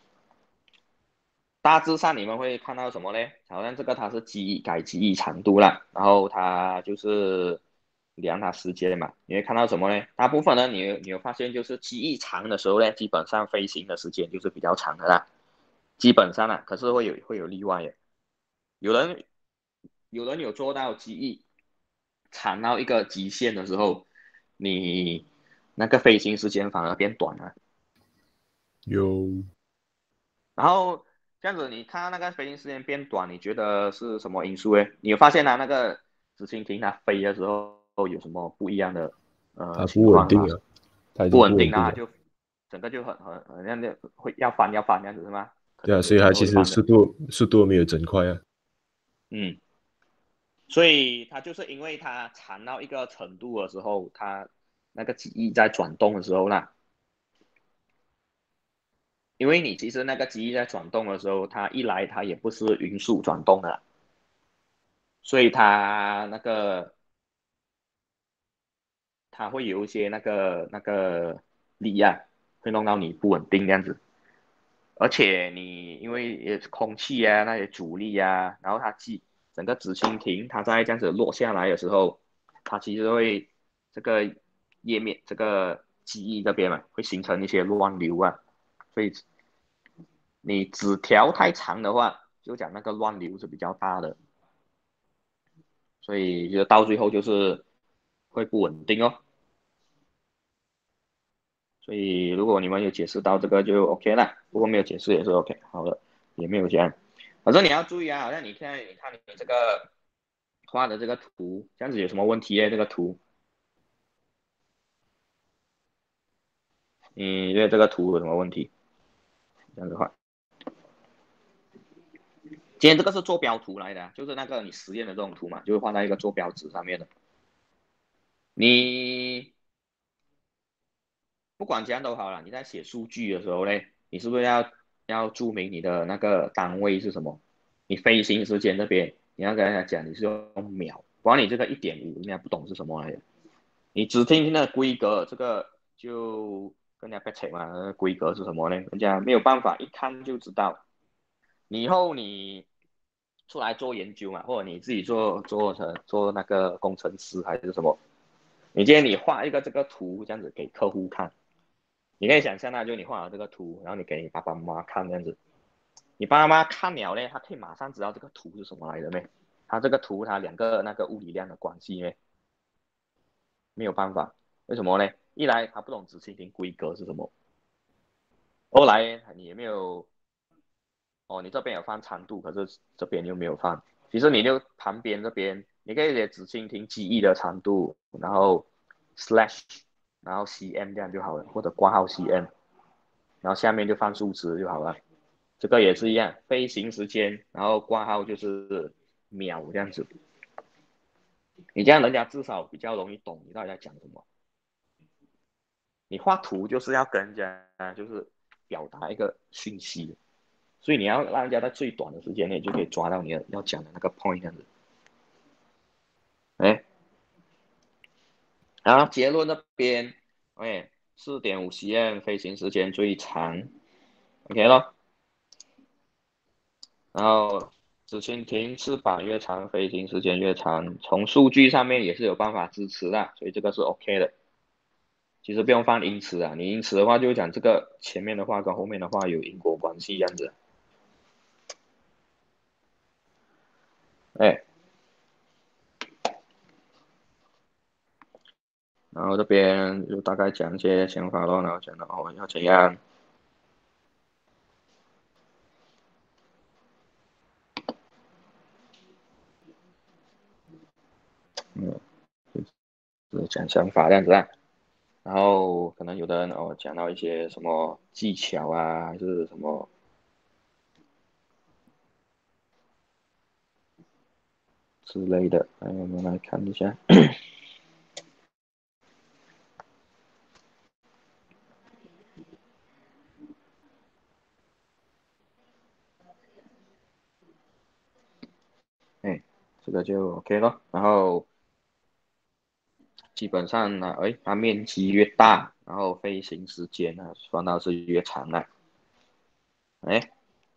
大致上你们会看到什么呢？好像这个它是机翼改机翼长度了，然后它就是量它时间嘛。你会看到什么呢？大部分呢，你你有发现就是机翼长的时候呢，基本上飞行的时间就是比较长的啦，基本上啦，可是会有会有例外的，有人有人有做到机翼长到一个极限的时候，你那个飞行时间反而变短了。 有然后这样子，你看到那个飞行时间变短，你觉得是什么因素诶？你有发现它那个紫蜻蜓它飞的时候有什么不一样的呃它情况吗？ 不稳定啊，它已经不稳定啊， 不稳定了。 就整个就很很很像那会要翻要翻这样子是吗？可对啊， 能有时所以它其候会翻的， 实速度速度没有整快啊。 嗯，所以它就是因为它长到一个程度的时候，它那个机翼在转动的时候呢，因为你其实那个机翼在转动的时候，它一来它也不是匀速转动的，所以它那个它会有一些那个那个力啊，会弄到你不稳定这样子。而且你因为也空气啊那些阻力啊，然后它机整个紫蜻蜓它在这样子落下来的时候，它其实会这个页面这个机翼这边嘛，会形成一些乱流啊，所以你纸条太长的话，就讲那个乱流是比较大的，所以就到最后就是会不稳定哦。所以如果你们有解释到这个就 OK 了，如果没有解释也是 OK，好的，也没有这样。反正你要注意啊，好像你现在你看你这个画的这个图，这样子有什么问题耶？这个图，你觉得这个图有什么问题？这样子画，今天这个是坐标图来的，就是那个你实验的这种图嘛，就是画在一个坐标纸上面的。你不管怎样都好了，你在写数据的时候呢，你是不是要要注明你的那个单位是什么。你飞行时间这边你要跟人家讲你是用秒，不然你这个一点五人家不懂是什么来的。你只听那规格，这个就跟人家别扯嘛，那个规格是什么呢？人家没有办法一看就知道。你以后你出来做研究嘛，或者你自己做做成做那个工程师还是什么，你今天你画一个这个图这样子给客户看，你可以想象啊，就你画了这个图，然后你给你爸爸妈妈看这样子，你爸爸妈妈看了呢，他可以马上知道这个图是什么来的没？他这个图它两个那个物理量的关系没？没有办法，为什么呢？一来他不懂执行庭规格是什么，二来你也没有，哦，你这边有放长度，可是这边又没有放。其实你就旁边这边，你可以写执行庭记忆的长度，然后 slash，然后 cm 这样就好了，或者挂号 cm，然后下面就放数值就好了。这个也是一样，飞行时间，然后挂号就是秒这样子。你这样人家至少比较容易懂你到底在讲什么。你画图就是要跟人家就是表达一个讯息，所以你要让人家在最短的时间内就可以抓到你要讲的那个 point 这样子。哎，然后结论那边，哎，四点五 cm 飞行时间最长 ，OK 咯。然后执行庭翅膀越长，飞行时间越长，从数据上面也是有办法支持的，所以这个是 OK 的。其实不用放因此啊，你因此的话就讲这个前面的话跟后面的话有因果关系这样子。哎，然后这边就大概讲一些想法咯，然后讲到哦要怎样。嗯，就是讲想法这样子啊。然后可能有的人哦讲到一些什么技巧啊，还是什么之类的，来我们来看一下。哎，这个就 OK 了。然后基本上呢，哎，它面积越大，然后飞行时间呢算到是越长的。哎，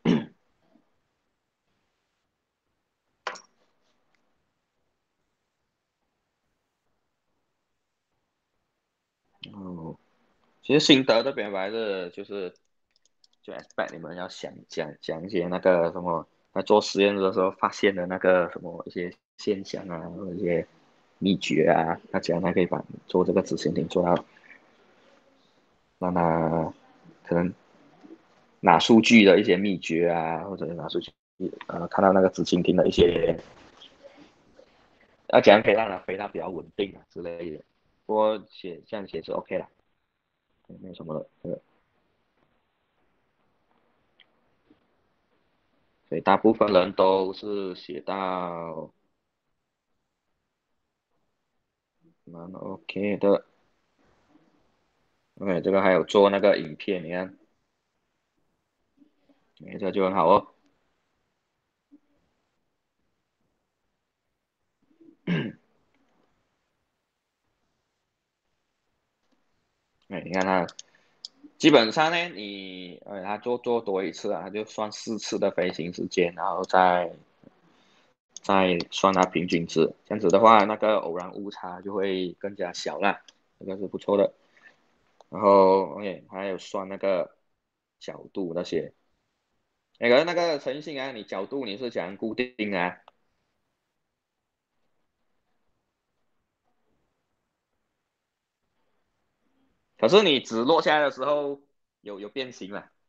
哦，其实心得这边还是就是就 expect 你们要想讲讲一些那个什么，在做实验的时候发现的那个什么一些现象啊，或者一些秘诀啊，那怎样才可以把做这个执行庭做到，让他可能拿数据的一些秘诀啊，或者拿数据呃看到那个执行庭的一些，要怎样可以让它飞到比较稳定啊之类的。不过写这样写是 OK 了，没有什么了，这个。所以大部分人都是写到蛮 OK 的。OK，这个还有做那个影片，你看，哎，这就很好哦。哎，你看他，基本上呢，你呃，他做做多一次啊，他就算四次的飞行时间，然后再再算他平均值，这样子的话，那个偶然误差就会更加小了，这个是不错的。然后 OK，还有算那个角度那些，那个那个诚信啊，你角度你是讲固定啊？可是你纸落下来的时候有有变形了。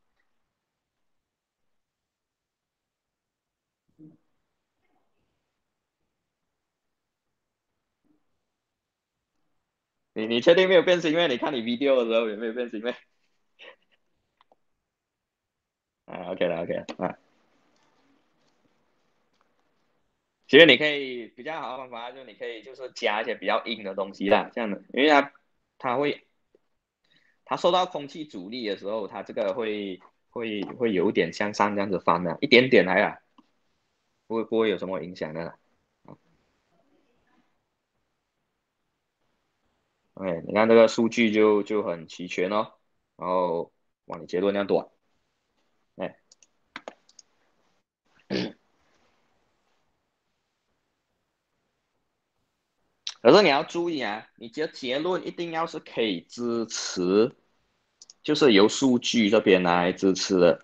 你你确定没有变形吗？你看你 video 的时候有没有变形吗？啊，OK 了 OK 了啊。其实你可以比较好的方法就是你可以就是加一些比较硬的东西啦，这样的，因为它它会它受到空气阻力的时候，它这个会会会有点向上这样子翻的，一点点来啊，不会不会有什么影响的啦。OK，你看这个数据就就很齐全哦，然后哇，你结论量短，哎，可是你要注意啊，你的结论一定要是可以支持，就是由数据这边来支持的。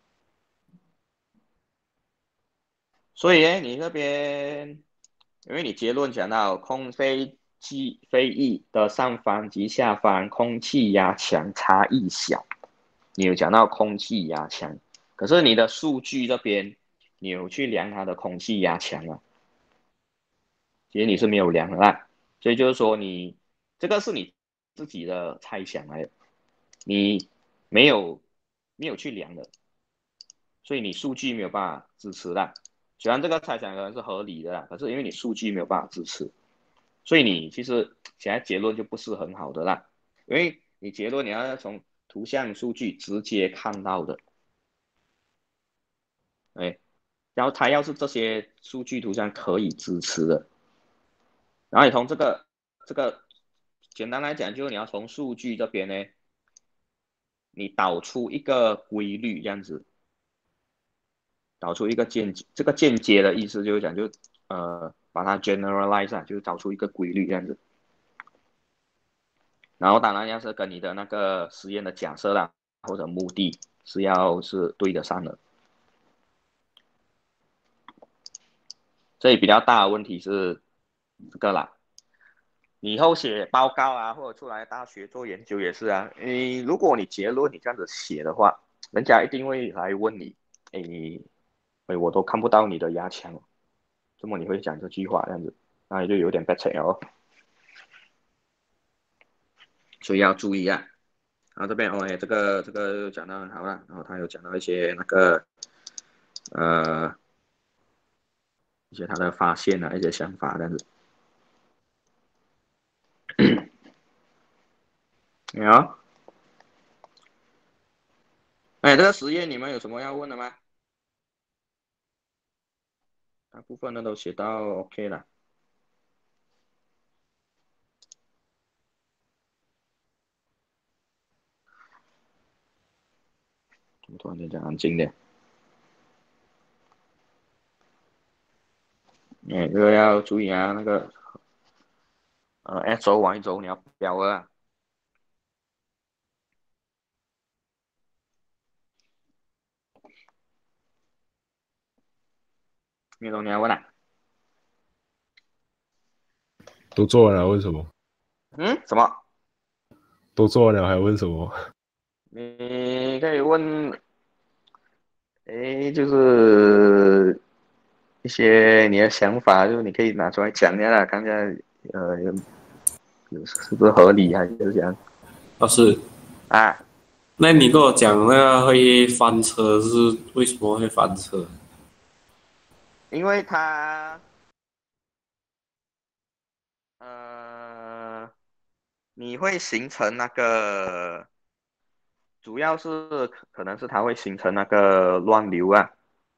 所以呢，你这边，因为你结论讲到空非机非翼的上方及下方空气压强差异小，你有讲到空气压强，可是你的数据这边，你有去量它的空气压强啊？其实你是没有量的啦，所以就是说你这个是你自己的猜想来的，你没有没有去量的，所以你数据没有办法支持的。虽然这个猜想可能是合理的啦，可是因为你数据没有办法支持，所以你其实现在结论就不是很好的啦。因为你结论你要从图像数据直接看到的，哎，然后它要是这些数据图像可以支持的，然后你从这个这个简单来讲，就是你要从数据这边呢，你导出一个规律这样子。导出一个间接，这个间接的意思就是讲，就呃把它 generalize 啊，就是导出一个规律这样子。然后当然要是跟你的那个实验的假设啦，或者目的是要是对得上的。这里比较大的问题是这个啦，你以后写报告啊，或者出来大学做研究也是啊，你如果你结论你这样子写的话，人家一定会来问你，哎你，哎我都看不到你的压强，怎么你会讲这句话这样子？那也就有点 bad 哦。所以要注意啊。然后这边哦，哎，这个这个讲得很好了，然后他有讲到一些那个呃一些他的发现啊，一些想法这样子。好，哎，这个实验你们有什么要问的吗？大部分的都写到 OK 了。怎么突然间讲安静点？哎，这个要注意啊，那个呃 X 轴 Y 轴你要标啊。你懂你要问啊？ 都做完了，问什么？ 嗯？什么？ 都做完了还问什么？ 你可以问，哎，就是一些你的想法，就是你可以拿出来讲一下啦，看一下呃有有是不是合理还是这样老师， 啊？ 那你跟我讲那个会翻车是为什么会翻车？ 因为它呃你会形成那个，主要是可能是它会形成那个乱流啊，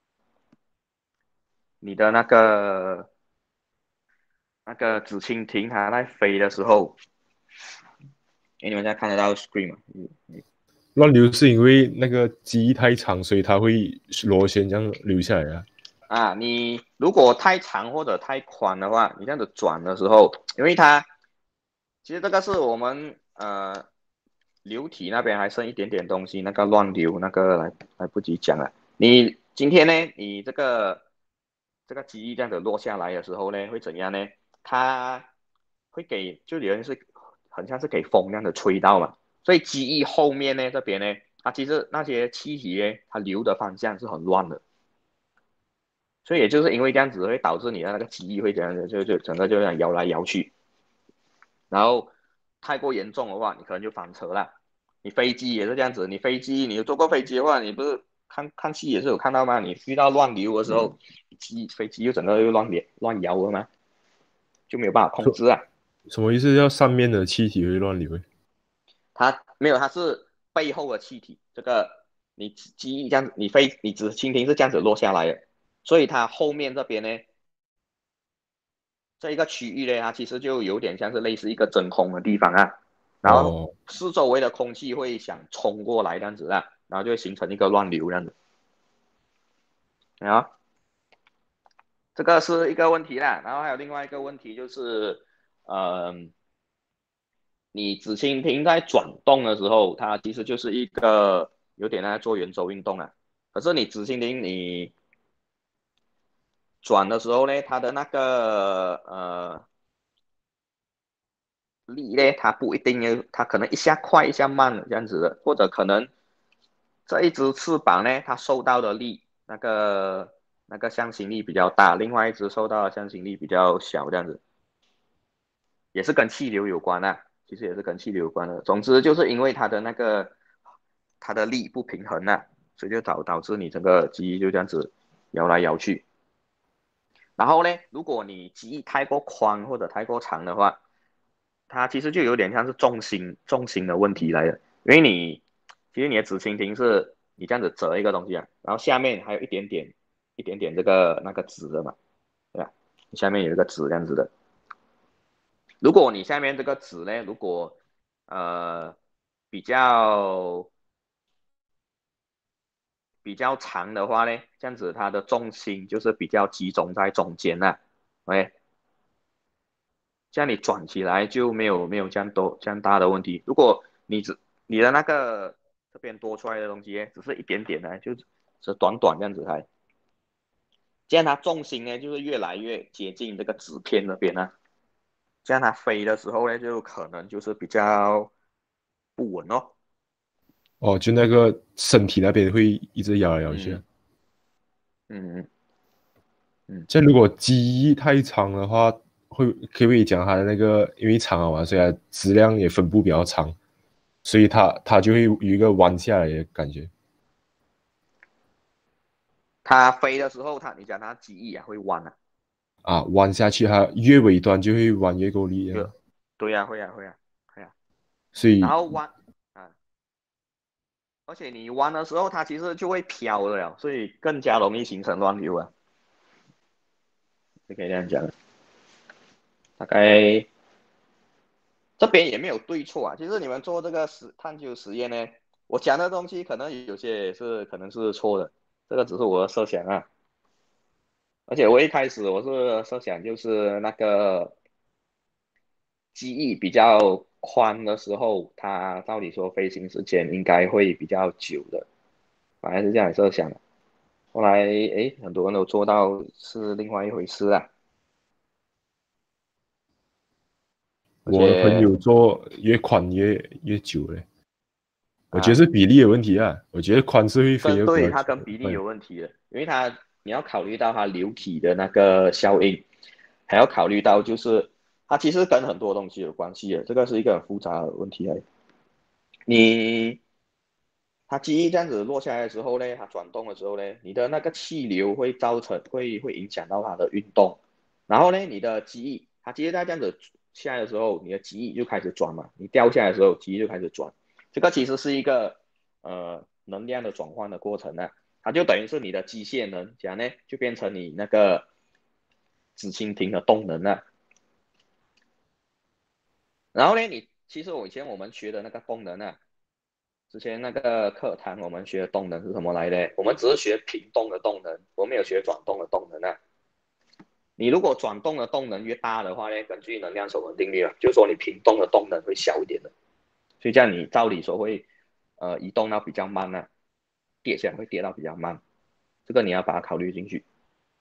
你的那个那个紫蜻蜓它在飞的时候，哎，你们现在看得到 screen 吗？ 乱流是因为那个记忆太长，所以它会螺旋这样流下来啊。 啊，你如果太长或者太宽的话，你这样子转的时候，因为它其实这个是我们呃流体那边还剩一点点东西，那个乱流那个来来不及讲了。你今天呢，你这个这个机翼这样子落下来的时候呢，会怎样呢？它会给就有人是很像是给风那样的吹到嘛，所以机翼后面呢这边呢，它其实那些气体呢，它流的方向是很乱的。所以也就是因为这样子会导致你的那个机翼会这样就就整个就这样摇来摇去，然后太过严重的话，你可能就翻车了。你飞机也是这样子，你飞机你有坐过飞机的话，你不是看看戏也是有看到吗？你遇到乱流的时候，机飞机就整个又乱乱摇了吗？就没有办法控制啊。 什么意思？叫上面的气体会乱流？ 它没有，它是背后的气体，这个你机翼这样子，你飞你只蜻蜓是这样子落下来的，所以它后面这边呢，这一个区域呢，它其实就有点像是类似一个真空的地方啊，然后哦， 四周围的空气会想冲过来这样子啊，然后就会形成一个乱流这样子，啊，这个是一个问题啦，然后还有另外一个问题就是，呃，你紫蜻蜓在转动的时候，它其实就是一个有点在做圆周运动啊，可是你紫蜻蜓你转的时候呢，它的那个呃力呢，它不一定有，它可能一下快一下慢这样子的，或者可能这一只翅膀呢，它受到的力那个那个向心力比较大，另外一只受到的向心力比较小这样子，也是跟气流有关啊，其实也是跟气流有关的。总之就是因为它的那个它的力不平衡啊，所以就导导致你整个机翼就这样子摇来摇去。然后呢，如果你机翼太过宽或者太过长的话，它其实就有点像是重心重心的问题来的，因为你其实你的紫蜻蜓是你这样子折一个东西啊，然后下面还有一点点一点点这个那个纸的嘛，对吧？下面有一个纸这样子的。如果你下面这个纸呢，如果呃比较比较长的话呢，这样子它的重心就是比较集中在中间了，OK，这样你转起来就没有没有这样多这样大的问题。如果你只你的那个这边多出来的东西只是一点点呢，就只短短这样子才，这样它重心呢就是越来越接近这个纸片那边呢，这样它飞的时候呢就可能就是比较不稳哦。 哦，就那个身体那边会一直摇来摇去啊。 嗯嗯嗯， 这如果机翼太长的话，会可不可以讲它的那个因为长了嘛，所以它质量也分布比较长，所以它它就会有一个弯下来的感觉它飞的时候，它你讲它机翼啊会弯啊， 啊，弯下去它越尾端就会弯越够力啊， 就对呀、啊、会呀、啊、会呀、啊、会呀、啊， 所以然后弯啊，而且你弯的时候它其实就会飘的了，所以更加容易形成乱流啊，就可以这样讲。大概这边也没有对错啊，其实你们做这个实探究实验呢，我讲的东西可能有些是可能是错的，这个只是我的设想啊。而且我一开始我是设想就是那个机翼比较宽的时候，它照理说飞行时间应该会比较久的，本来是这样设想的。后来诶，很多人都做到是另外一回事啊。而我的朋且友做越宽越越久嘞，我觉得啊， 是比例的问题啊，我觉得宽是会飞跟对得比较久， 它跟比例快有问题的，因为它你要考虑到它流体的那个效应，还要考虑到就是它其实跟很多东西有关系的，这个是一个很复杂的问题来。你它机翼这样子落下来的时候呢，它转动的时候呢，你的那个气流会造成会会影响到它的运动，然后呢，你的机翼它其实在这样子下来的时候，你的机翼就开始转嘛，你掉下来的时候，机翼就开始转，这个其实是一个呃能量的转换的过程呢，它就等于是你的机械能，讲呢就变成你那个紫蜻蜓的动能了，然后呢，你其实我以前我们学的那个动能啊。之前那个课堂我们学的动能是什么来的？我们只是学平动的动能，我没有学转动的动能啊。你如果转动的动能越大的话呢，根据能量守恒定律啊，就是说你平动的动能会小一点的，所以这样你照理说会呃移动到比较慢啊，跌下来会跌到比较慢，这个你要把它考虑进去。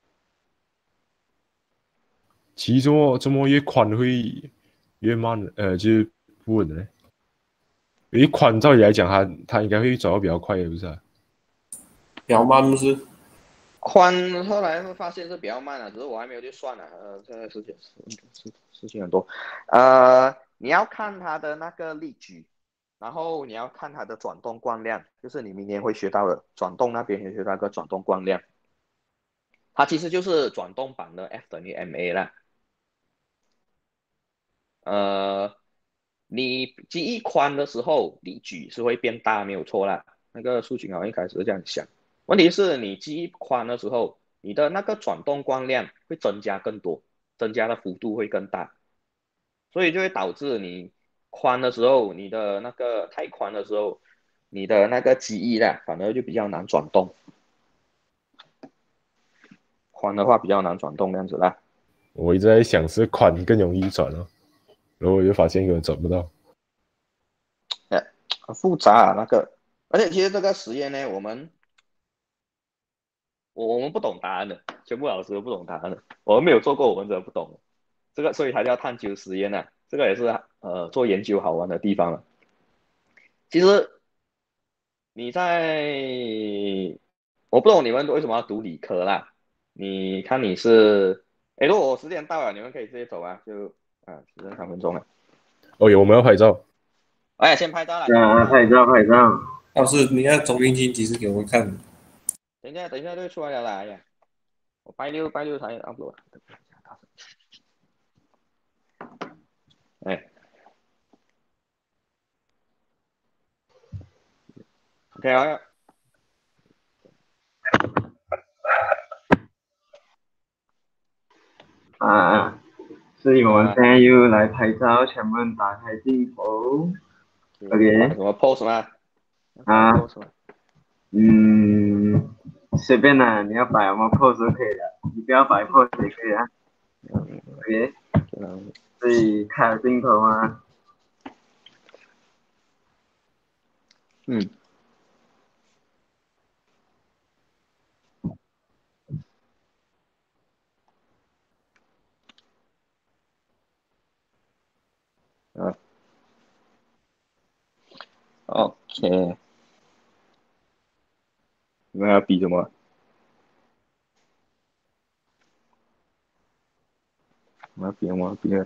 其实这么这么越宽会越慢，呃，就是不稳的嘞。因为宽照理来讲，它它应该会转到比较快的，不是啊？ 比较慢不是？ 宽后来会发现是比较慢的，只是我还没有去算呢、啊。呃，这个事情事事情很多，呃，你要看它的那个力矩，然后你要看它的转动光量，就是你明年会学到的转动那边会学到个转动光量，它其实就是转动版的 F 等于 ma 啦。呃，你机翼宽的时候，力矩是会变大，没有错啦。 那个数据好像一开始是这样想，问题是你记忆宽的时候，你的那个转动光量会增加更多，增加的幅度会更大，所以就会导致你宽的时候，你的那个太宽的时候，你的那个记忆呢，反而就比较难转动。宽的话比较难转动，这样子啦。 我一直在想是宽更容易转哦，然后我就发现根本转不到。 哎，很复杂啊那个，而且其实这个实验呢，我们我我们不懂答案的，全部老师都不懂答案的，我们没有做过，我们真的不懂。这个所以才叫探究实验啊，这个也是呃做研究好玩的地方了。其实你在，我不懂你们为什么要读理科啦？你看你是，哎，如果我时间到了，你们可以直接走啊，就啊，只剩三分钟了。 哦，有我们要拍照。 哎，先拍照了。 啊，拍照拍照。 老师，你看中英经几时给我看？ 等一下，等一下就出来了啦！哎呀，我拜六拜六才 upload。哎，OK 啊。 啊，所以我们现在又来拍照，全部人打开镜头。OK。 什么 pose 吗？ 啊。 pose 吗？ 嗯，随便啦，你要摆什么 pose 都可以的，你不要摆 pose 也可以啊。OK。所以开了镜头吗？ 嗯。啊。OK。你们要比什么？我要比，我要比。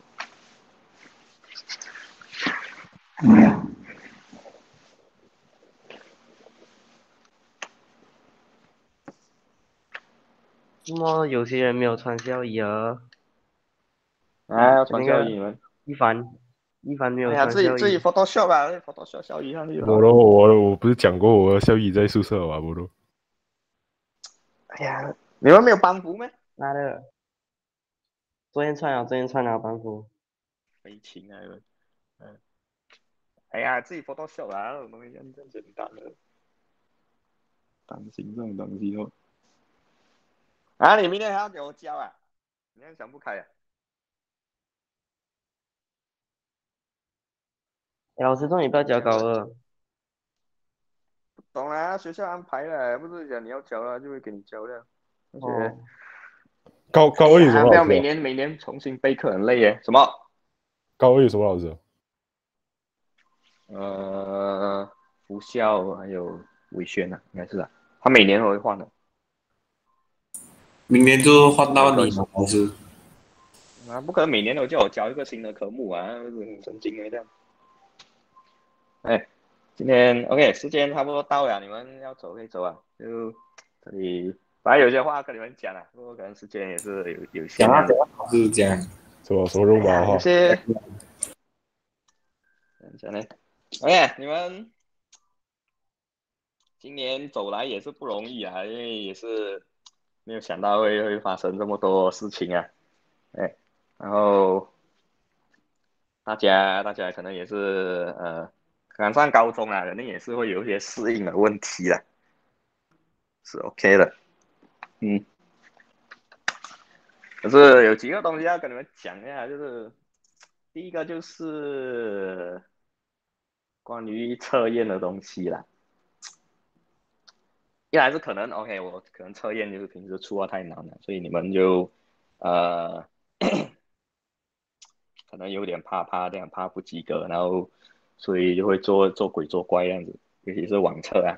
怎么有些人没有穿校衣啊？ 啊，要穿校衣你们？ 一凡，一凡没有哎呀， 穿校衣。 自己自己 Photoshop 啊 ，Photoshop 校衣上去。 我咯，我我不是讲过我的校衣在宿舍吗？我咯。 哎呀，你们没有班服吗？ 妈的，昨天穿了，昨天穿了班服。 没情啊，你们。嗯。哎呀，自己 Photoshop 啊，这种东西真正简单的。担心这种东西哦。啊，你明天还要给我交啊？你还想不开啊？ 哎，老师说你不要交高二。 不懂啊，学校安排的，不是讲你要交了就会给你交的。而且、 哦、 高高二有什么老师、啊？ 不要每年每年重新备课很累耶。什么？ 高二有什么老师、啊？ 呃，福校还有伟轩啊，应该是啊。他每年都会换的。 明年就换到你了，老师。 啊，不可能每年都叫我教一个新的科目啊，很神经的这样。哎，今天 OK， 时间差不多到了，你们要走可以走啊。就这里，本来有些话跟你们讲啊，不过可能时间也是有有限。 讲啊讲啊，老师讲。 什么什么肉麻的话？ 有些，讲呢 ？OK， 你们今年走来也是不容易啊，因为也是没有想到会会发生这么多事情啊。哎，然后大家大家可能也是呃刚上高中啊，肯定也是会有一些适应的问题的，是 OK 的。嗯，可是有几个东西要跟你们讲一下，就是第一个就是关于测验的东西啦。一来是可能 OK， 我可能测验就是平时出的太难了，所以你们就呃可能有点怕怕这样，怕不及格，然后所以就会做做鬼做怪这样子，尤其是网测啊。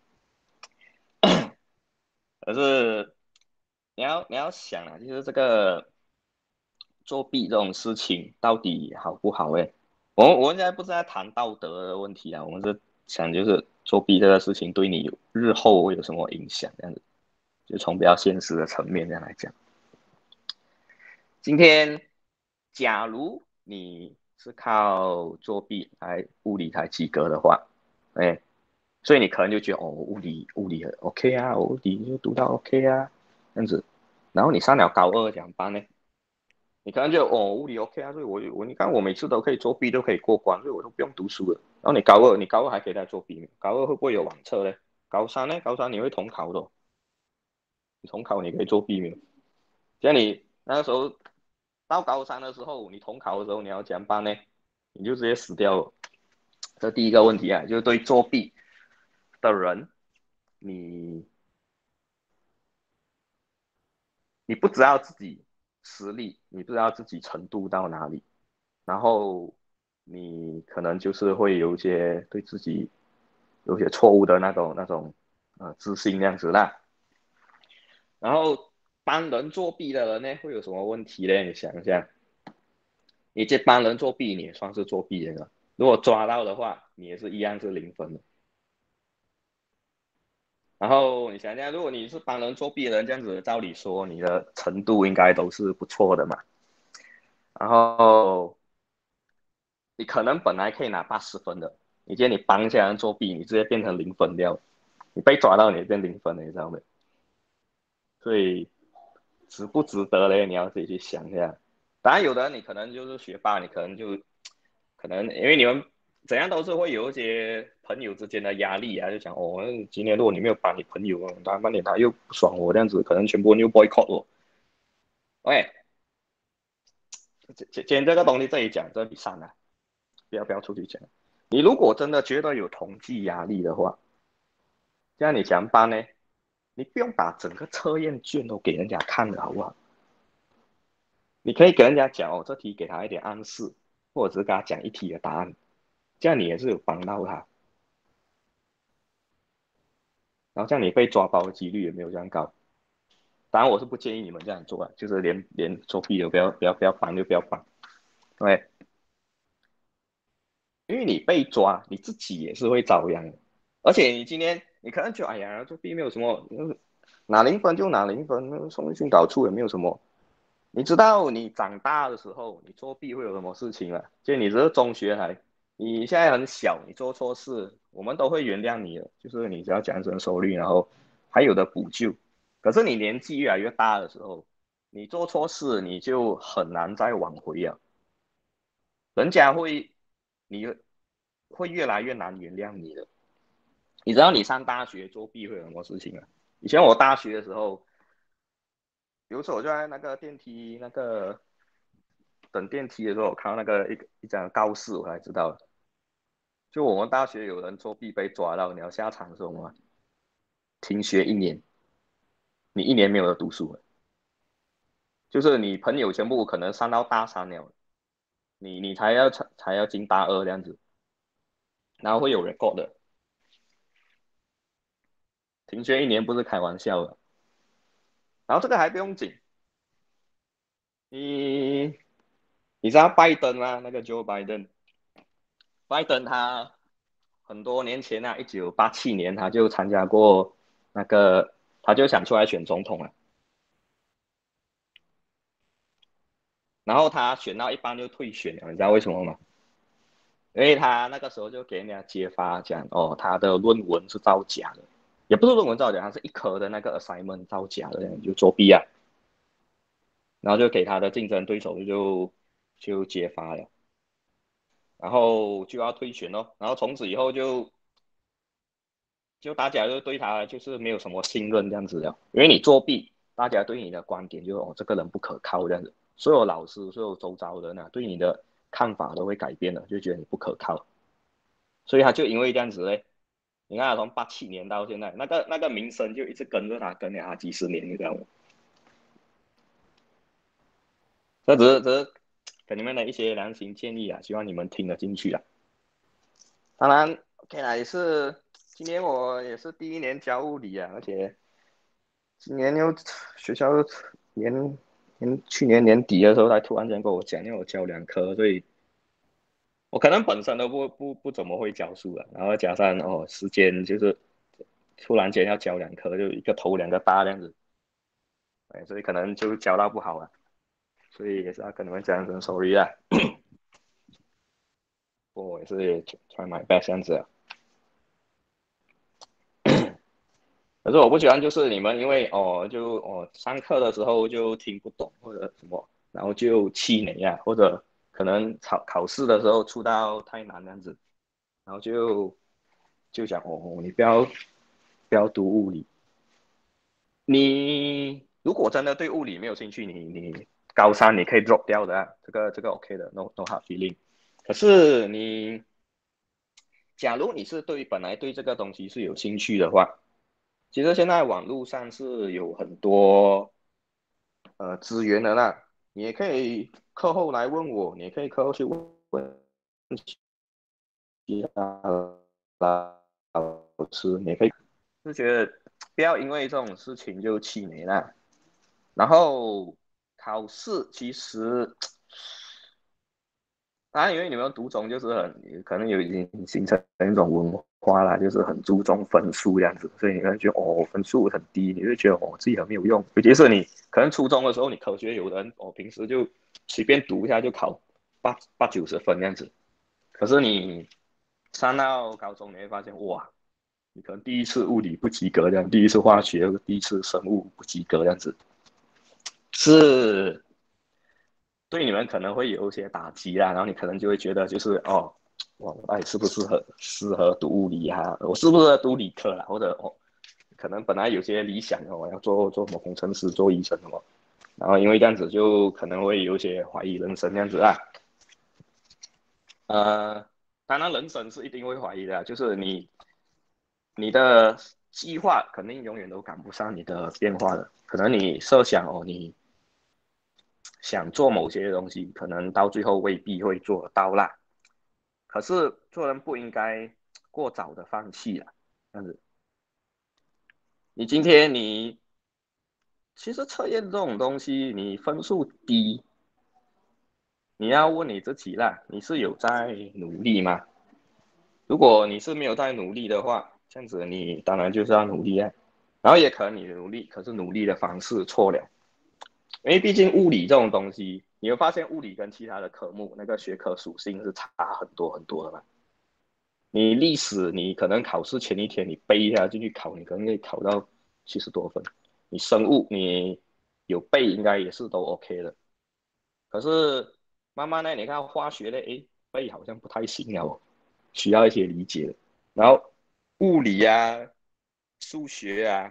可是你要你要想啊，就是这个作弊这种事情到底好不好？诶，我我现在不是在谈道德的问题啊，我们是想就是作弊这个事情对你日后会有什么影响？这样子，就从比较现实的层面这样来讲。今天，假如你是靠作弊来物理才及格的话，哎， 所以你可能就觉得哦，物理物理很 OK 啊，我物理就读到 OK 啊，这样子。然后你上了高二怎么办呢？你可能觉得哦，物理 OK 啊，所以我我你看我每次都可以作弊，都可以过关，所以我都不用读书了。然后你高二，你高二还可以再作弊，高二会不会有网测呢？高三呢？高三你会统考的，你统考你可以作弊没有？像你那个时候到高三的时候，你统考的时候你要怎样办呢？你就直接死掉了。这第一个问题啊，就是对作弊的人，你你不知道自己实力，你不知道自己程度到哪里，然后你可能就是会有一些对自己有些错误的那种那种呃自信这样子啦。然后帮人作弊的人呢，会有什么问题呢？你想一下，你这帮人作弊，你也算是作弊人了。如果抓到的话，你也是一样是零分的。然后你想想，如果你是帮人作弊的人，这样子，照理说你的程度应该都是不错的嘛。然后你可能本来可以拿八十分的，你今天你帮下人作弊，你直接变成零分掉，你被抓到你变零分了，你知道没？所以值不值得嘞？你要自己去想一下。当然，有的人你可能就是学霸，你可能就可能因为你们怎样都是会有一些朋友之间的压力啊，就讲哦，今天如果你没有帮你朋友，他半天他又不爽我这样子，可能全部人又 boycott 我。喂，今今天这个东西这里讲，这里上啊，不要不要出去讲。你如果真的觉得有统计压力的话，这样你怎样办呢？你不用把整个测验卷都给人家看了，好不好？你可以跟人家讲哦，这题给他一点暗示，或者是跟他讲一题的答案，这样你也是有帮到他。然后这样你被抓包的几率也没有这样高。当然我是不建议你们这样做啊，就是连连作弊都不要不要不要帮就不要帮，对，因为你被抓，你自己也是会遭殃的。而且你今天你可能觉得哎呀作弊没有什么，拿零分就拿零分，送训导处也没有什么。你知道你长大的时候你作弊会有什么事情吗？就你这是中学还，你现在很小，你做错事，我们都会原谅你的，就是你只要讲声 sorry，然后还有的补救。可是你年纪越来越大的时候，你做错事你就很难再挽回了，人家会，你会越来越难原谅你的。你知道你上大学作弊会有什么事情啊？以前我大学的时候，有时候我就在那个电梯那个等电梯的时候，我看到那个一一张告示，我才知道，就我们大学有人作弊被抓到，你要下场是什么？停学一年，你一年没有得读书了，就是你朋友全部可能上到大三了，你你才要才才要进大二这样子，然后会有 record 的，停学一年不是开玩笑的。然后这个还不用紧，你你知道拜登吗？那个 Joe Biden，拜登他很多年前啊，一九八七年他就参加过那个，他就想出来选总统了。然后他选到一半就退选了，你知道为什么吗？因为他那个时候就给人家揭发讲，哦，他的论文是造假的，也不是论文造假，他是一科的那个 assignment 造假的，就作弊啊。然后就给他的竞争对手就就揭发了，然后就要退选咯。然后从此以后就就大家就对他就是没有什么信任这样子了，因为你作弊，大家对你的观点就是哦这个人不可靠这样子，所有老师所有周遭的人啊对你的看法都会改变的，就觉得你不可靠，所以他就因为这样子嘞，你看他从八七年到现在，那个那个名声就一直跟着他，跟了他几十年，你知道吗？这只是只是给你们的一些良心建议啊，希望你们听得进去啊。当然 ，OK 啦，也是今年我也是第一年教物理啊，而且今年又学校年年去年年底的时候，才突然间跟我讲要我教两科，所以我可能本身都不不不怎么会教书了，然后加上哦时间就是突然间要教两科，就一个头两个大这样子，哎，所以可能就教到不好了，所以也是要跟你们讲声 sorry 啊。不过我也是 try my best 这样子啊。 可是我不喜欢就是你们因为哦就哦上课的时候就听不懂或者什么，然后就气馁啊，或者可能考考试的时候出到太难这样子，然后就就讲哦你不要不要读物理，你如果真的对物理没有兴趣，你你高三你可以 drop 掉的、啊，这个这个 OK 的 ，no no hard feeling。可是你假如你是对本来对这个东西是有兴趣的话，其实现在网络上是有很多呃资源的啦，你也可以课后来问我，你也可以课后去问问其他老师，你也可以就觉得不要因为这种事情就气馁了。然后考试其实，当然因为你们读中就是很可能有已经形成一种文化啦，就是很注重分数这样子，所以你可能觉得哦分数很低，你就觉得哦自己很没有用。尤其是你可能初中的时候，你科学有的人哦平时就随便读一下就考八八九十分这样子，可是你上到高中你会发现哇，你可能第一次物理不及格这样，第一次化学、第一次生物不及格这样子。是对你们可能会有一些打击啦，然后你可能就会觉得就是哦，我到底适不适合适合读物理啊？我适不适合读理科啦？或者哦，可能本来有些理想哦，我要做做什么工程师、做医生什么，然后因为这样子就可能会有一些怀疑人生这样子啊。呃，当然人生是一定会怀疑的，就是你你的计划肯定永远都赶不上你的变化的，可能你设想哦，你想做某些东西，可能到最后未必会做得到啦。可是做人不应该过早的放弃啦，这样子。你今天你其实测验这种东西，你分数低，你要问你自己啦，你是有在努力吗？如果你是没有在努力的话，这样子你当然就是要努力啊。然后也可能你努力，可是努力的方式错了。因为毕竟物理这种东西，你会发现物理跟其他的科目那个学科属性是差很多很多的嘛。你历史，你可能考试前一天你背一下进去考，你可能可以考到七十多分。你生物你有背应该也是都 OK 的。可是慢慢呢，你看化学的，哎，背好像不太行了，需要一些理解的。然后物理啊、数学啊，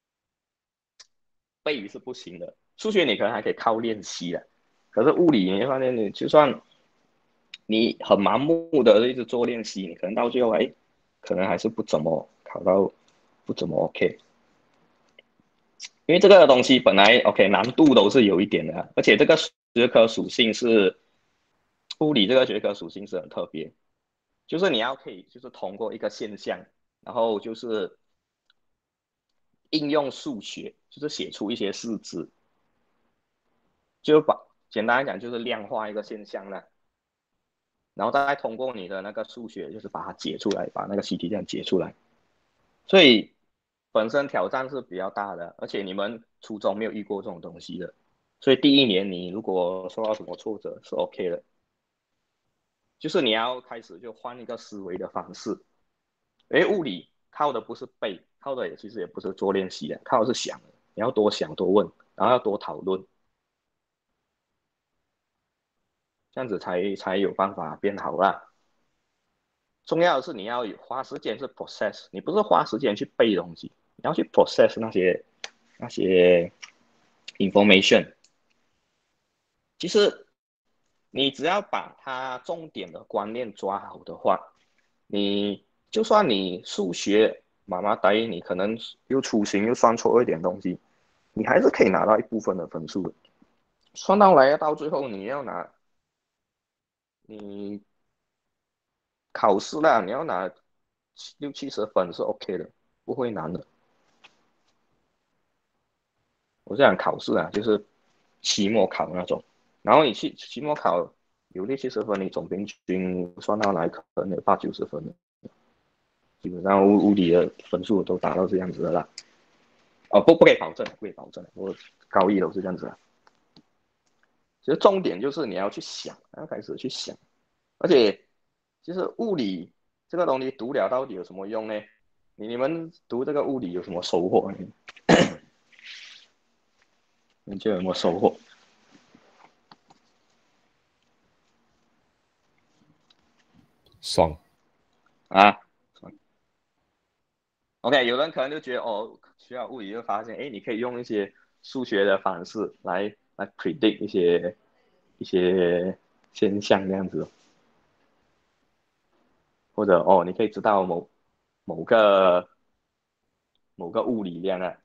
背是不行的。数学你可能还可以靠练习的，可是物理你会发现，你就算你很盲目的一直做练习，你可能到最后哎，可能还是不怎么考到，不怎么 OK。因为这个东西本来 OK 难度都是有一点的，而且这个学科属性是物理这个学科属性是很特别，就是你要可以就是通过一个现象，然后就是应用数学，就是写出一些式子，就把简单来讲就是量化一个现象呢，然后再通过你的那个数学，就是把它解出来，把那个习题这样解出来。所以本身挑战是比较大的，而且你们初中没有遇过这种东西的，所以第一年你如果受到什么挫折是 OK 的，就是你要开始就换一个思维的方式。诶，物理靠的不是背，靠的也其实也不是做练习的，靠的是想的，你要多想多问，然后要多讨论，这样子才才有办法变好啦。重要的是你要花时间是 process， 你不是花时间去背东西，你要去 process 那些那些 information。其实你只要把它重点的观念抓好的话，你就算你数学麻麻呆，你可能又粗心又算错一点东西，你还是可以拿到一部分的分数的。算到来到最后你要拿你考试啦，你要拿六七十分是 OK 的，不会难的。我是讲考试啊，就是期末考那种，然后你去期末考有六七十分，你总平均算到来可能有八九十分的，基本上物物理的分数都达到这样子的啦。哦，不不可以保证，不可以保证，我高一都是这样子的。其实重点就是你要去想，要开始去想，而且其实物理这个东西读了到底有什么用呢？ 你们读这个物理有什么收获？你觉得有没有收获？ 爽啊，OK，有人可能就觉得哦，学了物理就发现，哎，你可以用一些数学的方式来来 predict 一些一些现象这样子，或者哦，你可以知道某某个某个物理量啊，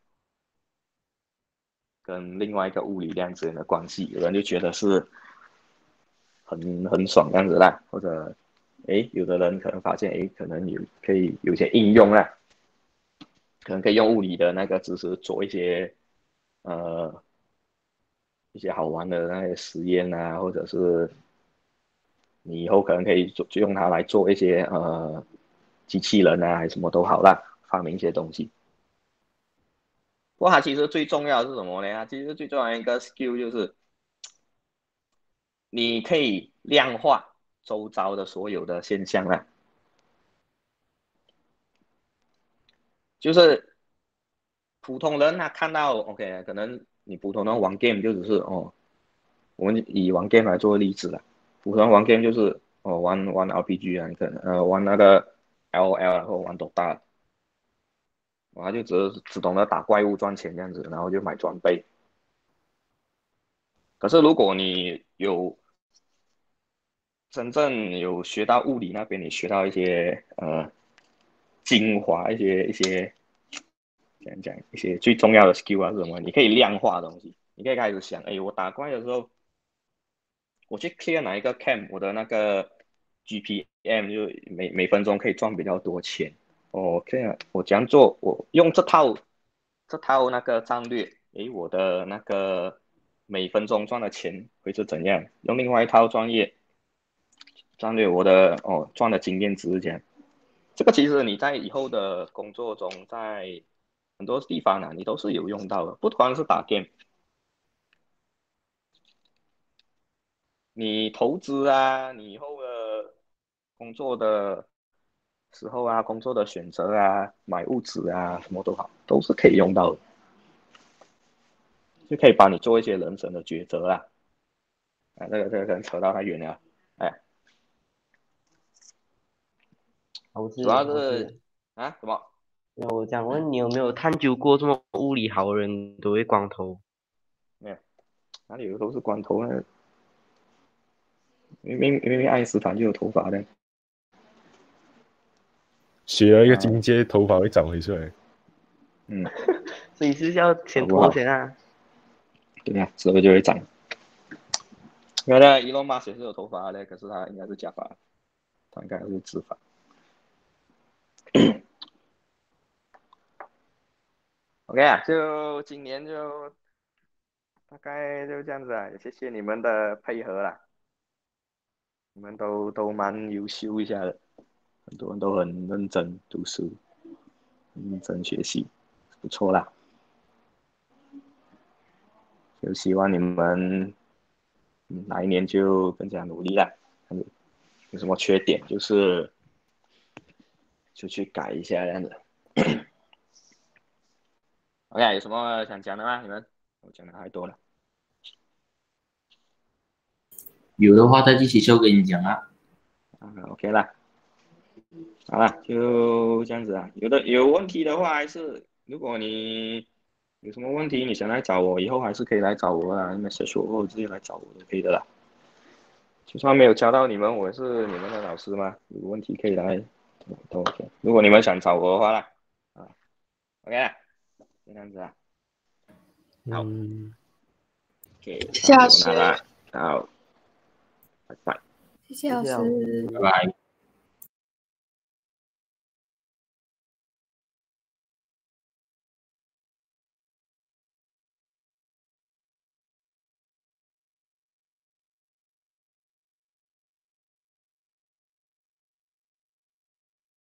跟另外一个物理量之间的关系，有人就觉得是很很爽这样子啦，或者诶，有的人可能发现诶，可能有可以有些应用啦，可能可以用物理的那个知识做一些呃一些好玩的那些实验啊，或者是你以后可能可以做就用它来做一些呃机器人啊，还是什么都好啦，发明一些东西。不过它其实最重要的是什么呢？它其实最重要的一个 skill 就是你可以量化周遭的所有的现象啦，就是普通人他看到 OK， 可能你普通人玩 game 就只是哦，我们以玩 game 来做例子了，普通人玩 game 就是哦玩玩 R P G 啊，你可能呃玩那个 L O L 然后玩 Dota， 他就只是只懂得打怪物赚钱这样子，然后就买装备。可是如果你有真正有学到物理那边，你学到一些呃精华，一些一些讲讲一些最重要的 skill 啊是什么？你可以量化东西，你可以开始想，哎，我打怪的时候，我去 clear 哪一个 camp，我的那个 G P M 就每每分钟可以赚比较多钱。哦，clear，我这样做，我用这套这套那个战略，诶，我的那个每分钟赚的钱会是怎样？用另外一套专业战略，我的哦赚的经验值是这样。这个其实你在以后的工作中，在很多地方呢、啊，你都是有用到的，不光是打 game，你投资啊，你以后的工作的时候啊，工作的选择啊，买物资啊，什么都好，都是可以用到的，就可以帮你做一些人生的抉择啦。啊，这个这个可能扯到太远了，哎， 老师， 主要老师， 是啊什么？ 那我想问你有没有探究过，这么物理好的人都会光头？ 没有，哪里有都是光头呢？明明明明爱因斯坦就有头发的。 学了一个境界，头发会长回出来。 嗯， 所以是要先好不好脱先啊。 对呀、啊，之后就会长。原来伊隆马斯也是有头发的，可是他应该是假发，他应该是直发。OK 啊，就今年就大概就这样子啊，也谢谢你们的配合啦，你们都都蛮优秀一下的，很多人都很认真读书，认真学习，不错啦。就希望你们哪一年就更加努力啦，有什么缺点就是就去改一下这样子。OK，有什么想讲的吗？你们我讲的太多了。 有的话再继续秀跟你讲啊。 啊 OK 啦，好了，就这样子啊。有的有问题的话，还是如果你有什么问题，你想来找我，以后还是可以来找我啦，你们小学或者直接来找我都可以的啦。就算没有教到你们，我也是你们的老师嘛，有问题可以来都 OK。如果你们想找我的话啦，啊 OK 啦，就这样子啊。好嗯， ，OK， 谢谢老师差不多那啦，好，拜拜。 谢谢老谢谢老师。 师。 拜拜。